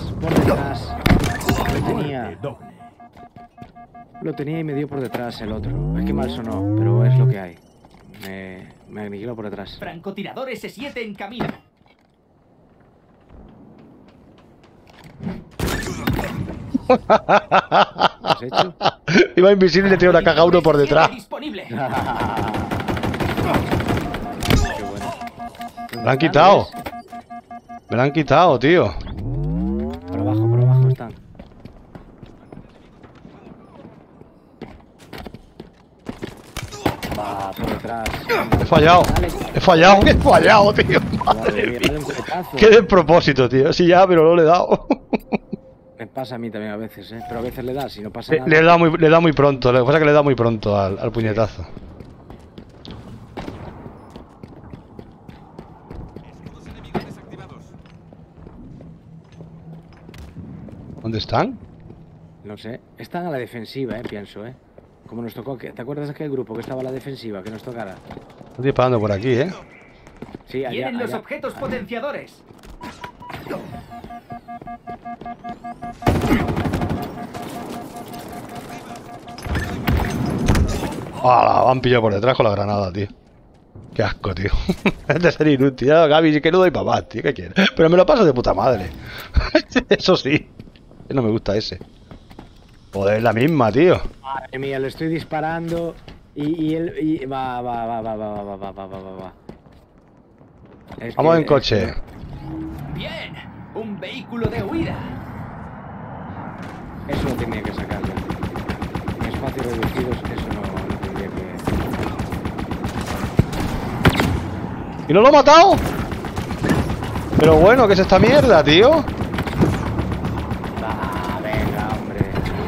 Speaker 4: Lo tenía y me dio por detrás el otro. Es que mal sonó, pero es lo que hay. Me aniquiló por detrás.
Speaker 6: Francotirador S7 en camino.
Speaker 4: ¿Qué has hecho?
Speaker 2: Iba invisible y le tiró una caja a uno por detrás.
Speaker 6: Disponible.
Speaker 4: Qué bueno.
Speaker 2: Me la han quitado. Me la han quitado, tío.
Speaker 4: Por abajo están. Va, por detrás.
Speaker 2: He fallado. He fallado, tío.
Speaker 4: Madre mía, dale un cuetazo.
Speaker 2: Qué despropósito, tío. Sí, ya, pero no le he dado.
Speaker 4: Me pasa a mí también a veces, ¿eh? Pero a veces le da, si no pasa nada.
Speaker 2: Le da muy pronto. Lo que pasa es que le da muy pronto al puñetazo. ¿Dónde están?
Speaker 4: No sé. Están a la defensiva, pienso, Como nos tocó, ¿te acuerdas de aquel grupo que estaba a la defensiva, que nos tocara?
Speaker 2: Estoy disparando por aquí,
Speaker 4: Sí, allá.
Speaker 6: Vienen los objetos potenciadores.
Speaker 2: ¡Hala! Me han pillado por detrás con la granada, tío. Qué asco, tío. Es de ser inútil. Gaby, si que no doy para más, tío. ¿Qué quieres? Pero me lo paso de puta madre. Eso sí. No me gusta ese. Joder, es la misma, tío.
Speaker 4: Madre mía, le estoy disparando y él... Va.
Speaker 2: Vamos en coche.
Speaker 6: Bien, un vehículo de huida.
Speaker 4: Eso lo tenía que sacar ya. En espacios reducidos, eso no tendría que...
Speaker 2: ¿Y no lo he matado? Pero bueno, ¿qué es esta mierda, tío?
Speaker 4: Venga, hombre.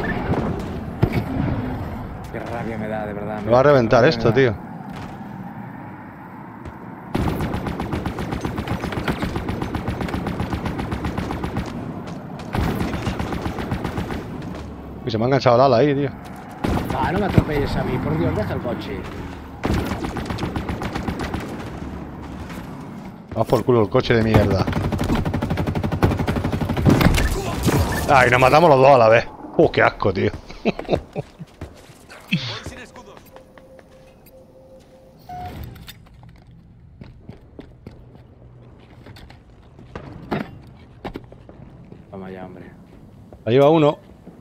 Speaker 4: Qué rabia me da, de verdad.
Speaker 2: Me va a reventar esto, tío. Y se me ha enganchado el ala ahí, tío.
Speaker 4: Ah, no me atropelles a mí, por Dios, deja el coche.
Speaker 2: Vamos por culo el coche de mierda. Ay, nos matamos los dos a la vez. Qué asco, tío.
Speaker 4: Vamos allá, hombre.
Speaker 2: Ahí va uno.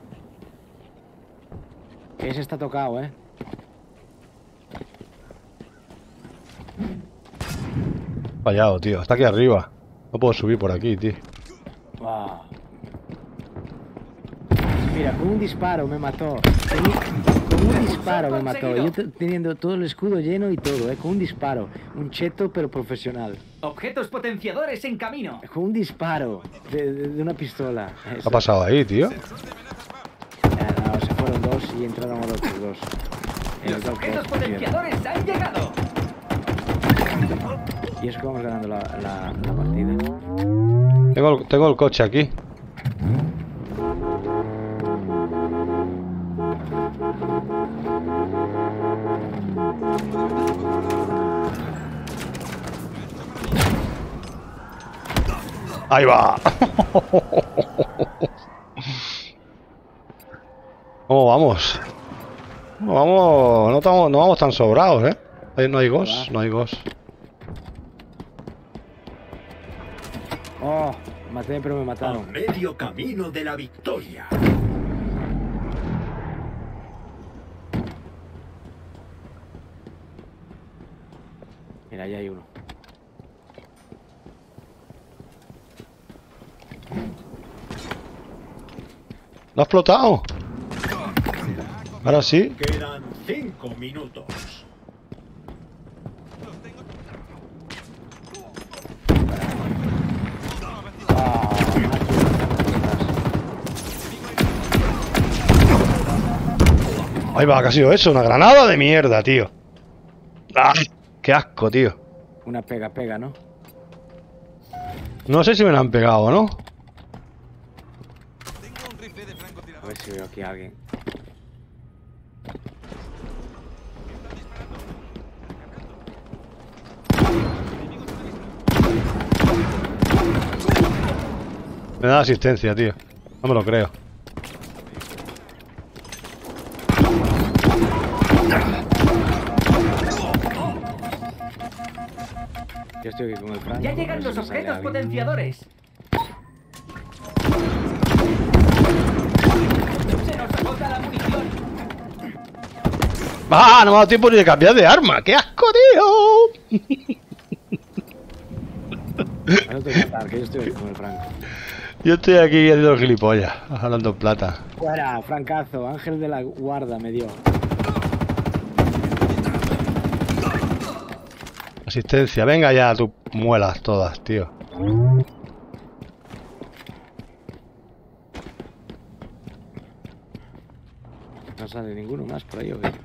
Speaker 4: Ese está tocado, ¿eh?
Speaker 2: Fallado, tío. Está aquí arriba. No puedo subir por aquí, tío.
Speaker 4: Wow. Mira, con un disparo me mató. Con un disparo me mató. Yo teniendo todo el escudo lleno y todo, con un disparo. Un cheto pero profesional.
Speaker 6: Objetos potenciadores en camino.
Speaker 4: Con un disparo de una pistola.
Speaker 2: ¿Qué ha pasado ahí, tío?
Speaker 4: No, se fueron dos y entraron los otros dos.
Speaker 6: Los objetos potenciadores han llegado.
Speaker 4: Y eso que vamos ganando la partida.
Speaker 2: Tengo el coche aquí. Ahí va. ¿Cómo vamos? No vamos tan sobrados, ¿eh? Ahí no hay ghost, no hay ghost.
Speaker 4: Oh, maté pero me mataron.
Speaker 5: A medio camino de la victoria.
Speaker 4: Mira, ahí hay uno.
Speaker 2: ¿No ha explotado? Ahora sí.
Speaker 5: Quedan 5 minutos.
Speaker 2: Ahí va, ¿qué ha sido eso? Una granada de mierda, tío. ¡Ah! ¡Qué asco, tío!
Speaker 4: Una pega, ¿no?
Speaker 2: No sé si me la han pegado o no.
Speaker 4: A ver si veo aquí a alguien.
Speaker 2: Me da asistencia, tío. No me lo creo.
Speaker 4: Yo estoy aquí con el Franco.
Speaker 6: Ya llegan los objetos potenciadores. Se nos agota la munición.
Speaker 2: ¡Ah! No me ha dado tiempo ni de cambiar de arma. ¡Qué asco, tío!
Speaker 4: No te voy a matar, que yo estoy aquí con el Franco.
Speaker 2: Yo estoy aquí haciendo gilipollas, hablando en plata.
Speaker 4: Fuera, Francazo, Ángel de la Guarda me dio.
Speaker 2: Asistencia, venga ya, tus muelas todas, tío.
Speaker 4: No sale ninguno más por ahí, ¿o qué?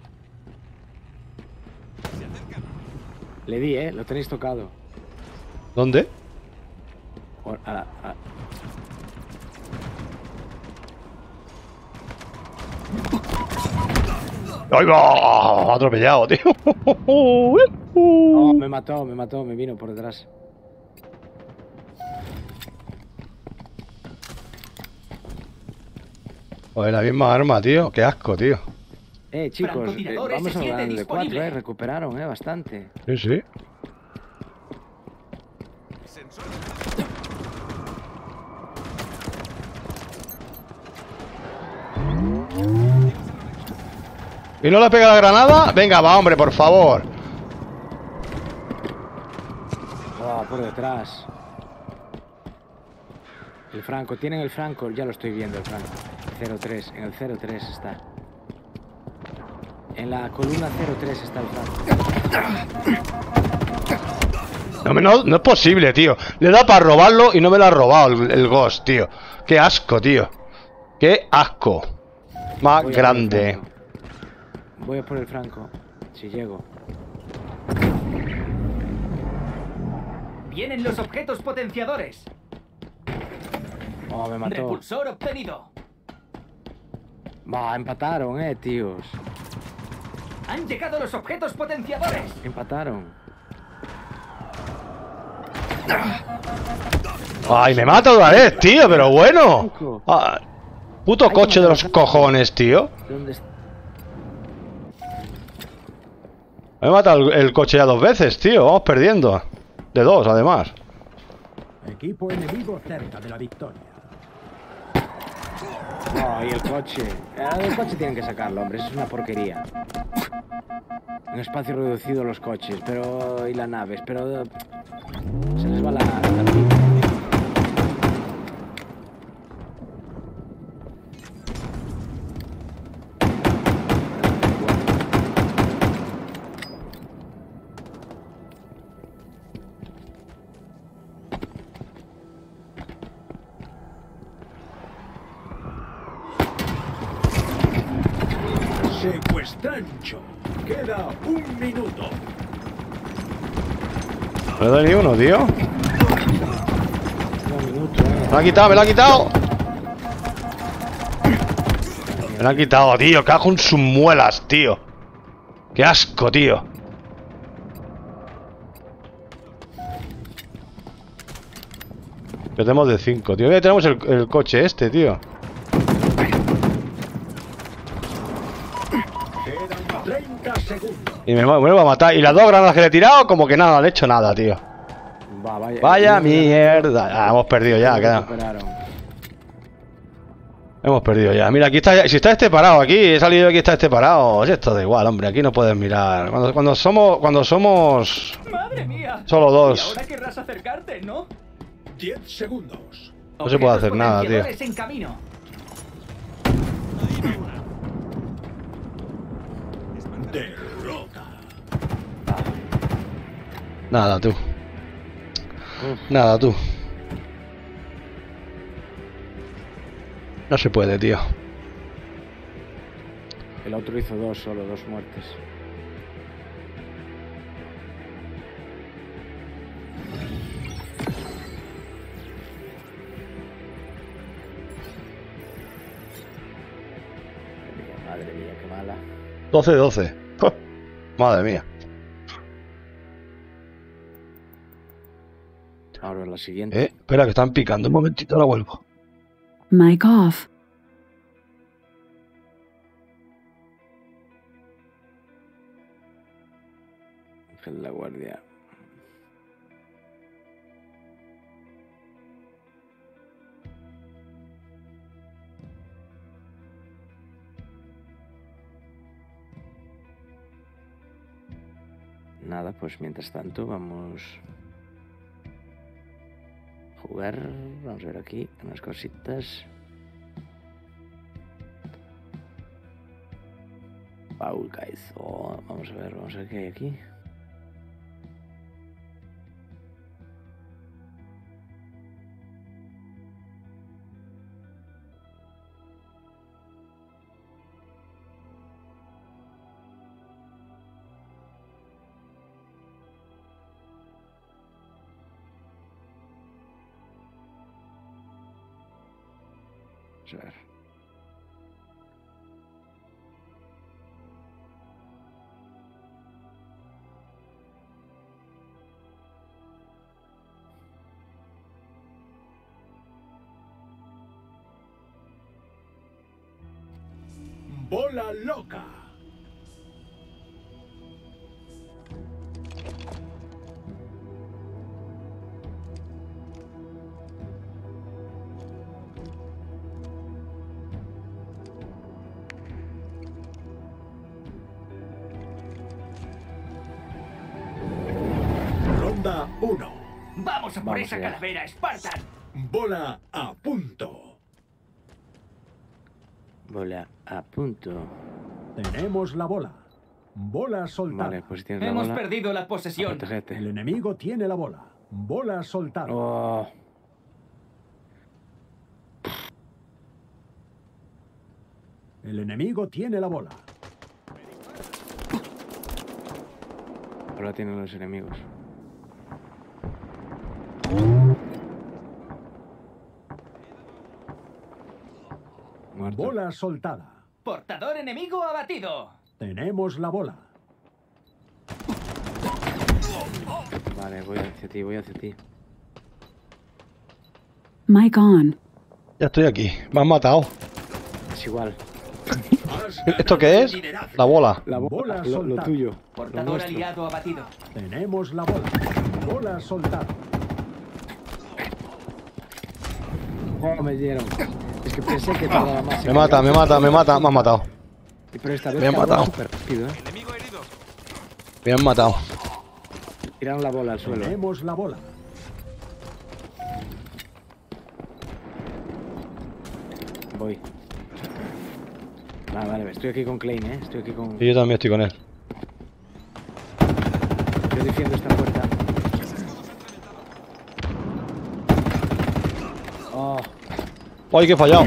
Speaker 4: Le di, lo tenéis tocado.
Speaker 2: ¿Dónde? ¡Ay, va! Atropellado, tío.
Speaker 4: Oh, me mató, me vino por detrás.
Speaker 2: Joder, la misma arma, tío. Qué asco, tío.
Speaker 4: Chicos,
Speaker 6: Francotiradores
Speaker 4: vamos a
Speaker 6: S7
Speaker 4: ganar de 4,
Speaker 6: disponible.
Speaker 4: recuperaron, bastante.
Speaker 2: Sí, sí. ¿Y no le pega la granada? Venga, va, hombre, por favor.
Speaker 4: Oh, por detrás. El Franco, tienen el Franco, ya lo estoy viendo el Franco. 03, en el 03 está. En la columna 03 está el Franco.
Speaker 2: No es posible, tío. Le da para robarlo y no me lo ha robado el Ghost, tío. Qué asco, tío. Qué asco. Más
Speaker 4: Voy a
Speaker 2: grande.
Speaker 4: Voy a por el Franco, si llego.
Speaker 6: Vienen los objetos potenciadores.
Speaker 4: Oh, me mató.
Speaker 6: Repulsor obtenido.
Speaker 4: Va, empataron, tíos.
Speaker 6: Han llegado los objetos potenciadores.
Speaker 4: Empataron.
Speaker 2: Ay, me mata otra vez, tío, pero bueno. Ah, puto coche de los cojones, tío.
Speaker 4: ¿Dónde está?
Speaker 2: Me mata el coche ya 2 veces, tío. Vamos perdiendo. De 2, además.
Speaker 5: Equipo enemigo cerca de la victoria.
Speaker 4: No, y el coche. El coche tienen que sacarlo, hombre. Eso es una porquería. Un espacio reducido los coches, pero... y las naves, pero... se les va la vida.
Speaker 5: Secuestrancho. Queda 1 minuto.
Speaker 2: No le doy ni uno, tío.
Speaker 4: Un minuto,
Speaker 2: Me lo ha quitado, me lo ha quitado. Me lo ha quitado, tío. Cago en sus muelas, tío. Qué asco, tío. Que tenemos de 5, tío. Ya tenemos el coche este, tío.
Speaker 5: Quedan 30 segundos.
Speaker 2: Y me vuelvo a matar. Y las 2 granadas que le he tirado, como que nada, no le he hecho nada, tío.
Speaker 4: Va,
Speaker 2: Vaya mierda. Ah, hemos perdido ya, queda.
Speaker 4: Recuperaron.
Speaker 2: Hemos perdido ya. Mira, aquí está. Si está este parado aquí, he salido aquí, está este parado. Si esto da igual, hombre. Aquí no puedes mirar. Cuando somos.
Speaker 6: ¡Madre mía!
Speaker 2: Solo
Speaker 6: Y
Speaker 2: 2.
Speaker 6: ahora querrás acercarte, ¿no?
Speaker 5: 10 segundos.
Speaker 2: No se puede hacer nada, tío.
Speaker 6: Potenciadores en camino.
Speaker 5: Derrota.
Speaker 2: Nada, tú. Nada, tú. No se puede, tío.
Speaker 4: El otro hizo 2 solo, 2 muertes. Madre mía, qué mala.
Speaker 2: 12-12. Madre mía.
Speaker 4: Ahora la siguiente.
Speaker 2: Espera, que están picando. Un momentito, ahora vuelvo.
Speaker 1: Mic off.
Speaker 4: Ángel de la guardia. Nada, pues mientras tanto vamos a jugar. Vamos a ver aquí unas cositas. Paul Caizo. Vamos a ver qué hay aquí. Vamos a ver.
Speaker 5: Bola loca. Ronda 1.
Speaker 6: ¡Vamos a por
Speaker 4: Vamos
Speaker 6: esa
Speaker 4: allá.
Speaker 6: calavera, Spartan!
Speaker 5: Bola a punto.
Speaker 4: Bola a punto.
Speaker 5: Tenemos la bola. Bola soltada.
Speaker 4: Vale, pues tienes la
Speaker 6: Hemos
Speaker 4: bola.
Speaker 6: perdido la
Speaker 4: A
Speaker 6: posesión.
Speaker 4: protegerte.
Speaker 5: El enemigo tiene la bola. Bola soltada.
Speaker 4: Oh.
Speaker 5: El enemigo tiene la bola.
Speaker 4: Ahora tienen los enemigos. Muerto.
Speaker 5: Bola soltada.
Speaker 6: Portador enemigo abatido.
Speaker 5: Tenemos la bola.
Speaker 4: Vale, voy hacia ti, voy hacia ti.
Speaker 1: Mic on.
Speaker 2: Ya estoy aquí. Me han matado.
Speaker 4: Es igual.
Speaker 2: ¿Esto qué es? La bola.
Speaker 4: La bola,
Speaker 5: Bola
Speaker 4: lo
Speaker 5: soltada.
Speaker 4: tuyo. Lo
Speaker 6: Portador
Speaker 4: nuestro.
Speaker 6: aliado abatido.
Speaker 5: Tenemos la bola. Bola soltada.
Speaker 4: Oh, me dieron. Es que pensé que tardaba más.
Speaker 2: Me mata, me mata, me mata. Me han matado.
Speaker 4: Pero esta vez
Speaker 2: Me han
Speaker 4: tardaba
Speaker 2: matado.
Speaker 4: súper rápido,
Speaker 2: Me han matado.
Speaker 4: Tiraron la bola al suelo.
Speaker 5: Tenemos la bola.
Speaker 4: Voy. Vale, estoy aquí con Klein, estoy aquí con...
Speaker 2: Y yo también estoy con él.
Speaker 4: Yo defiendo esta puerta. Oh,
Speaker 2: ¡Ay, que he fallado!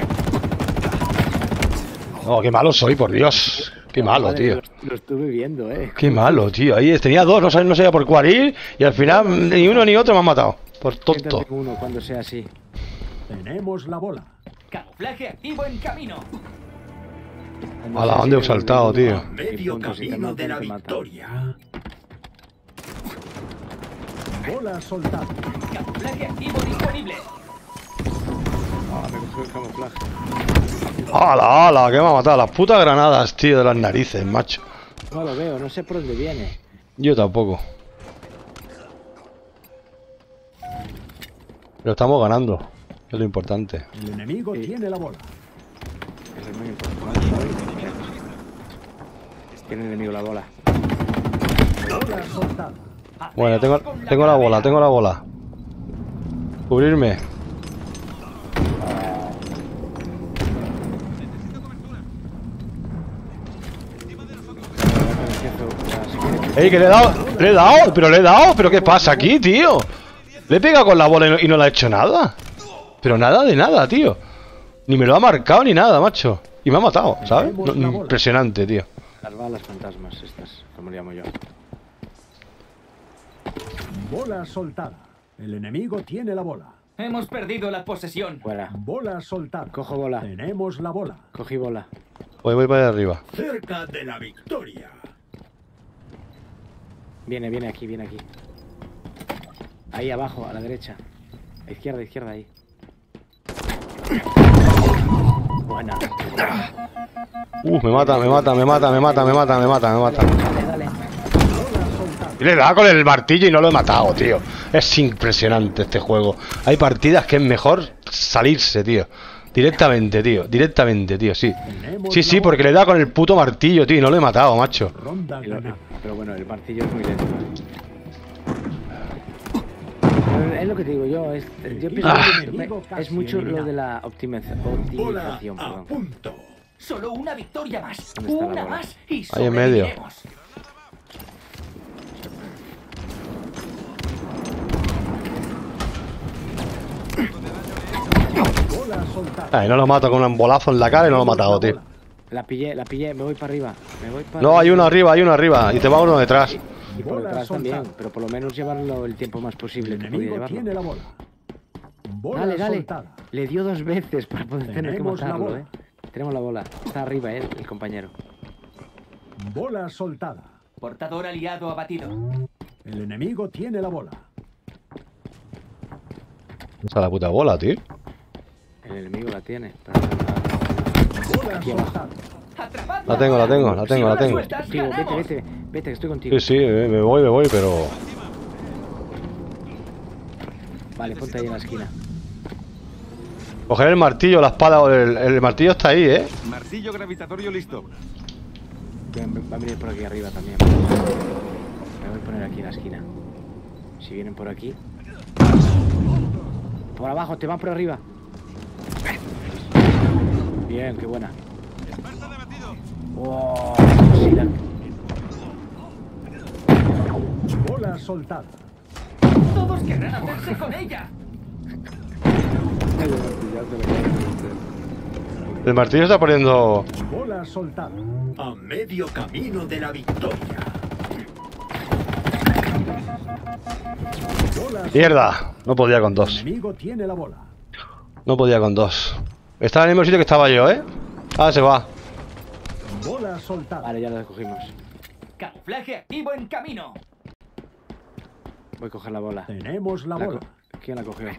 Speaker 2: Oh, qué malo soy, por Dios. Qué malo,
Speaker 4: vale,
Speaker 2: tío.
Speaker 4: Lo estuve viendo,
Speaker 2: Qué malo, tío. Ahí tenía dos, no sabía por cuál ir. Y al final ni uno ni otro me han matado. Por tonto.
Speaker 4: Siéntate uno cuando sea así.
Speaker 5: Tenemos la bola.
Speaker 6: Camuflaje activo en camino.
Speaker 4: Cuando
Speaker 2: ¿A
Speaker 4: sea
Speaker 2: dónde he
Speaker 4: así,
Speaker 2: saltado, tío?
Speaker 5: Medio
Speaker 4: puntos, si te
Speaker 5: camino
Speaker 4: matan,
Speaker 5: de la
Speaker 4: te matan.
Speaker 5: victoria. Bola soltada.
Speaker 6: Camuflaje activo disponible.
Speaker 4: Ah, me cogió el camuflaje.
Speaker 2: ¡Hala, hala! Que me ha matado. Las putas granadas, tío, de las narices, macho.
Speaker 4: No lo veo, no sé por dónde viene.
Speaker 2: Yo tampoco. Pero estamos ganando. Es lo importante.
Speaker 5: El enemigo tiene la bola.
Speaker 4: Eso es muy importante. Tiene el enemigo la bola.
Speaker 5: Bola soltada.
Speaker 2: Bueno, tengo la bola, tengo la bola. Cubrirme. ¡Ey, que le he dado! ¡Le he dado! ¡Pero le he dado! ¿Pero qué pasa aquí, tío? Le he pegado con la bola y no le ha hecho nada. Pero nada de nada, tío. Ni me lo ha marcado ni nada, macho. Y me ha matado, ¿sabes? Impresionante, tío.
Speaker 4: Las balas fantasmas estas, como le llamo yo.
Speaker 5: Bola soltada. El enemigo tiene la bola.
Speaker 6: Hemos perdido la posesión.
Speaker 4: Fuera.
Speaker 5: Bola soltada.
Speaker 4: Cojo bola.
Speaker 5: Tenemos la bola.
Speaker 4: Cogí bola.
Speaker 2: Voy para allá arriba.
Speaker 5: Cerca de la victoria.
Speaker 4: Viene aquí, viene aquí. Ahí abajo, a la derecha. A izquierda, ahí. Buena.
Speaker 2: Me mata, me mata, me mata, me mata, me mata, me mata, me mata.
Speaker 4: Dale.
Speaker 2: Y le he dado con el martillo y no lo he matado, tío. Es impresionante este juego. Hay partidas que es mejor salirse, tío. Directamente, tío, sí. Sí, porque le he dado con el puto martillo, tío, y no lo he matado, macho.
Speaker 5: Ronda ganada.
Speaker 4: Pero bueno, el martillo es muy lento. Es lo que te digo yo, yo pienso que es mucho lo de la optimización,
Speaker 5: Bola a
Speaker 4: perdón.
Speaker 5: punto.
Speaker 6: Solo una victoria más.
Speaker 4: ¿Dónde está la
Speaker 6: Una
Speaker 4: bola?
Speaker 6: más y
Speaker 2: Ahí en medio.
Speaker 6: sobreviviremos.
Speaker 5: Bola soltada.
Speaker 2: Ay, no lo mato con un bolazo en la cara y no lo he matado, tío.
Speaker 4: La pillé, me voy para arriba.
Speaker 2: No, hay uno arriba, y te va uno detrás.
Speaker 4: Y por
Speaker 5: Bola
Speaker 4: detrás
Speaker 5: soltada.
Speaker 4: también, pero por lo menos llevarlo el tiempo más
Speaker 5: El
Speaker 4: posible que podía
Speaker 5: enemigo
Speaker 4: llevarlo.
Speaker 5: tiene la bola. Bola
Speaker 4: Dale.
Speaker 5: soltada.
Speaker 4: Le dio 2 veces para poder tener que
Speaker 5: Tenemos la
Speaker 4: matarlo,
Speaker 5: bola.
Speaker 4: Tenemos la bola. Está arriba, el compañero.
Speaker 5: Bola soltada.
Speaker 6: Portador aliado abatido.
Speaker 5: El enemigo tiene la bola.
Speaker 2: Esa la puta bola, tío.
Speaker 4: El enemigo la tiene.
Speaker 5: Bola soltada.
Speaker 6: Atrapadla.
Speaker 2: La tengo.
Speaker 6: Si no la
Speaker 2: tengo.
Speaker 6: sueltas,
Speaker 4: Contigo,
Speaker 6: ganamos.
Speaker 4: vete, que estoy contigo.
Speaker 2: Sí, me voy, pero...
Speaker 4: Vale, ponte ahí en la esquina.
Speaker 2: Coger el martillo, la espada, el martillo está ahí, ¿eh?
Speaker 8: Martillo gravitatorio listo.
Speaker 4: Va a venir por aquí arriba también. Me voy a poner aquí en la esquina. Si vienen por aquí. Por abajo, te van por arriba. Bien, qué buena. Oh, sí,
Speaker 5: Bola soltada.
Speaker 6: Todos querrán hacerse con ella.
Speaker 2: El martillo está poniendo...
Speaker 5: Bola soltada. A medio camino de la victoria. Bola
Speaker 2: ¡Mierda! No podía con
Speaker 5: El
Speaker 2: dos.
Speaker 5: enemigo tiene la bola.
Speaker 2: No podía con dos. Estaba en el mismo sitio que estaba yo, ¿eh? Ah, se va.
Speaker 5: bola soltada.
Speaker 4: Vale, ya lo cogimos.
Speaker 6: Camuflaje activo en camino.
Speaker 4: Voy a coger la bola.
Speaker 5: Tenemos la bola.
Speaker 4: ¿Quién la cogió?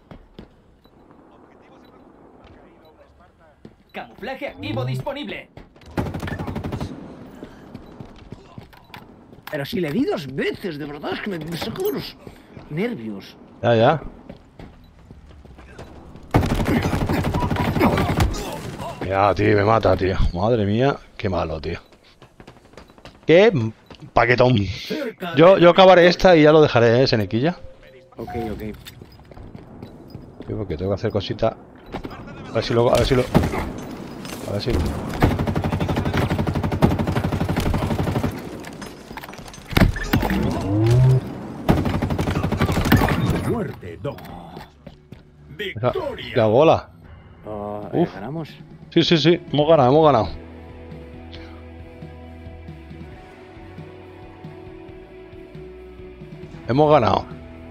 Speaker 6: Camuflaje activo disponible.
Speaker 4: Pero si le di 2 veces, de verdad, es que me saco de los nervios.
Speaker 2: Ya, ya. Ya, tío, me mata, tío. Madre mía, qué malo, tío. Qué paquetón. Yo acabaré esta y ya lo dejaré, Senequilla.
Speaker 4: Ok.
Speaker 2: Sí, porque tengo que hacer cositas. A ver si lo... A ver si...
Speaker 5: Muerte, Doc.
Speaker 2: La bola. Uf.
Speaker 4: ¿Ganamos?
Speaker 2: Sí, hemos ganado. Hemos ganado.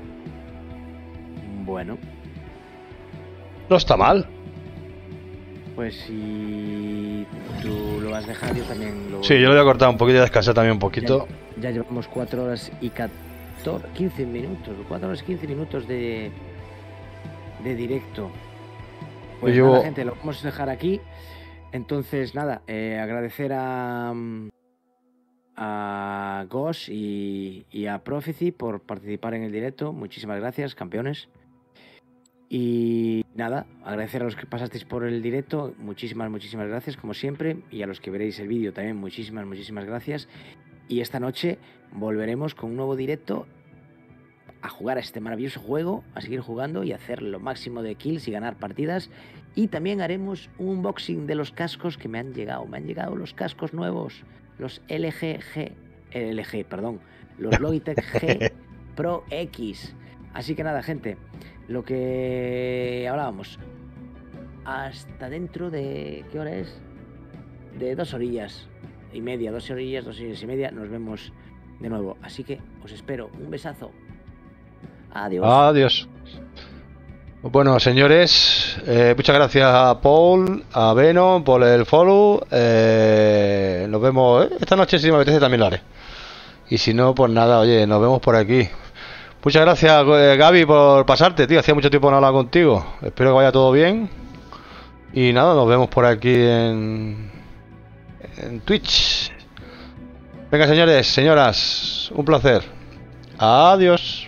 Speaker 4: Bueno,
Speaker 2: No está mal.
Speaker 4: pues si tú lo vas a dejar, yo también lo...
Speaker 2: Sí, yo lo voy a cortar un poquito y descansar también un poquito.
Speaker 4: Ya llevamos 4 horas y 15 minutos. 4 horas y 15 minutos de directo. Pues
Speaker 2: Yo-
Speaker 4: nada, gente, lo vamos a dejar aquí. Entonces, nada, agradecer a Gosh y a Prophecy por participar en el directo. Muchísimas gracias, campeones. Y nada, agradecer a los que pasasteis por el directo. Muchísimas gracias, como siempre. Y a los que veréis el vídeo también, muchísimas gracias. Y esta noche volveremos con un nuevo directo a jugar a este maravilloso juego, a seguir jugando y hacer lo máximo de kills y ganar partidas. Y también haremos un unboxing de los cascos que me han llegado. Me han llegado los cascos nuevos, los los Logitech G Pro X. Así que nada, gente, lo que hablábamos. Hasta dentro de... ¿Qué hora es? De 2 horillas y media, 2 horillas y media. Nos vemos de nuevo. Así que os espero. Un besazo.
Speaker 2: Adiós. Bueno, señores, muchas gracias a Paul, a Venom por el follow. Nos vemos esta noche, si me apetece también lo haré. Y si no, pues nada, oye, nos vemos por aquí. Muchas gracias, Gaby, por pasarte, tío. Hacía mucho tiempo que no hablaba contigo. Espero que vaya todo bien. Y nada, nos vemos por aquí en Twitch. Venga, señores, señoras, un placer. Adiós.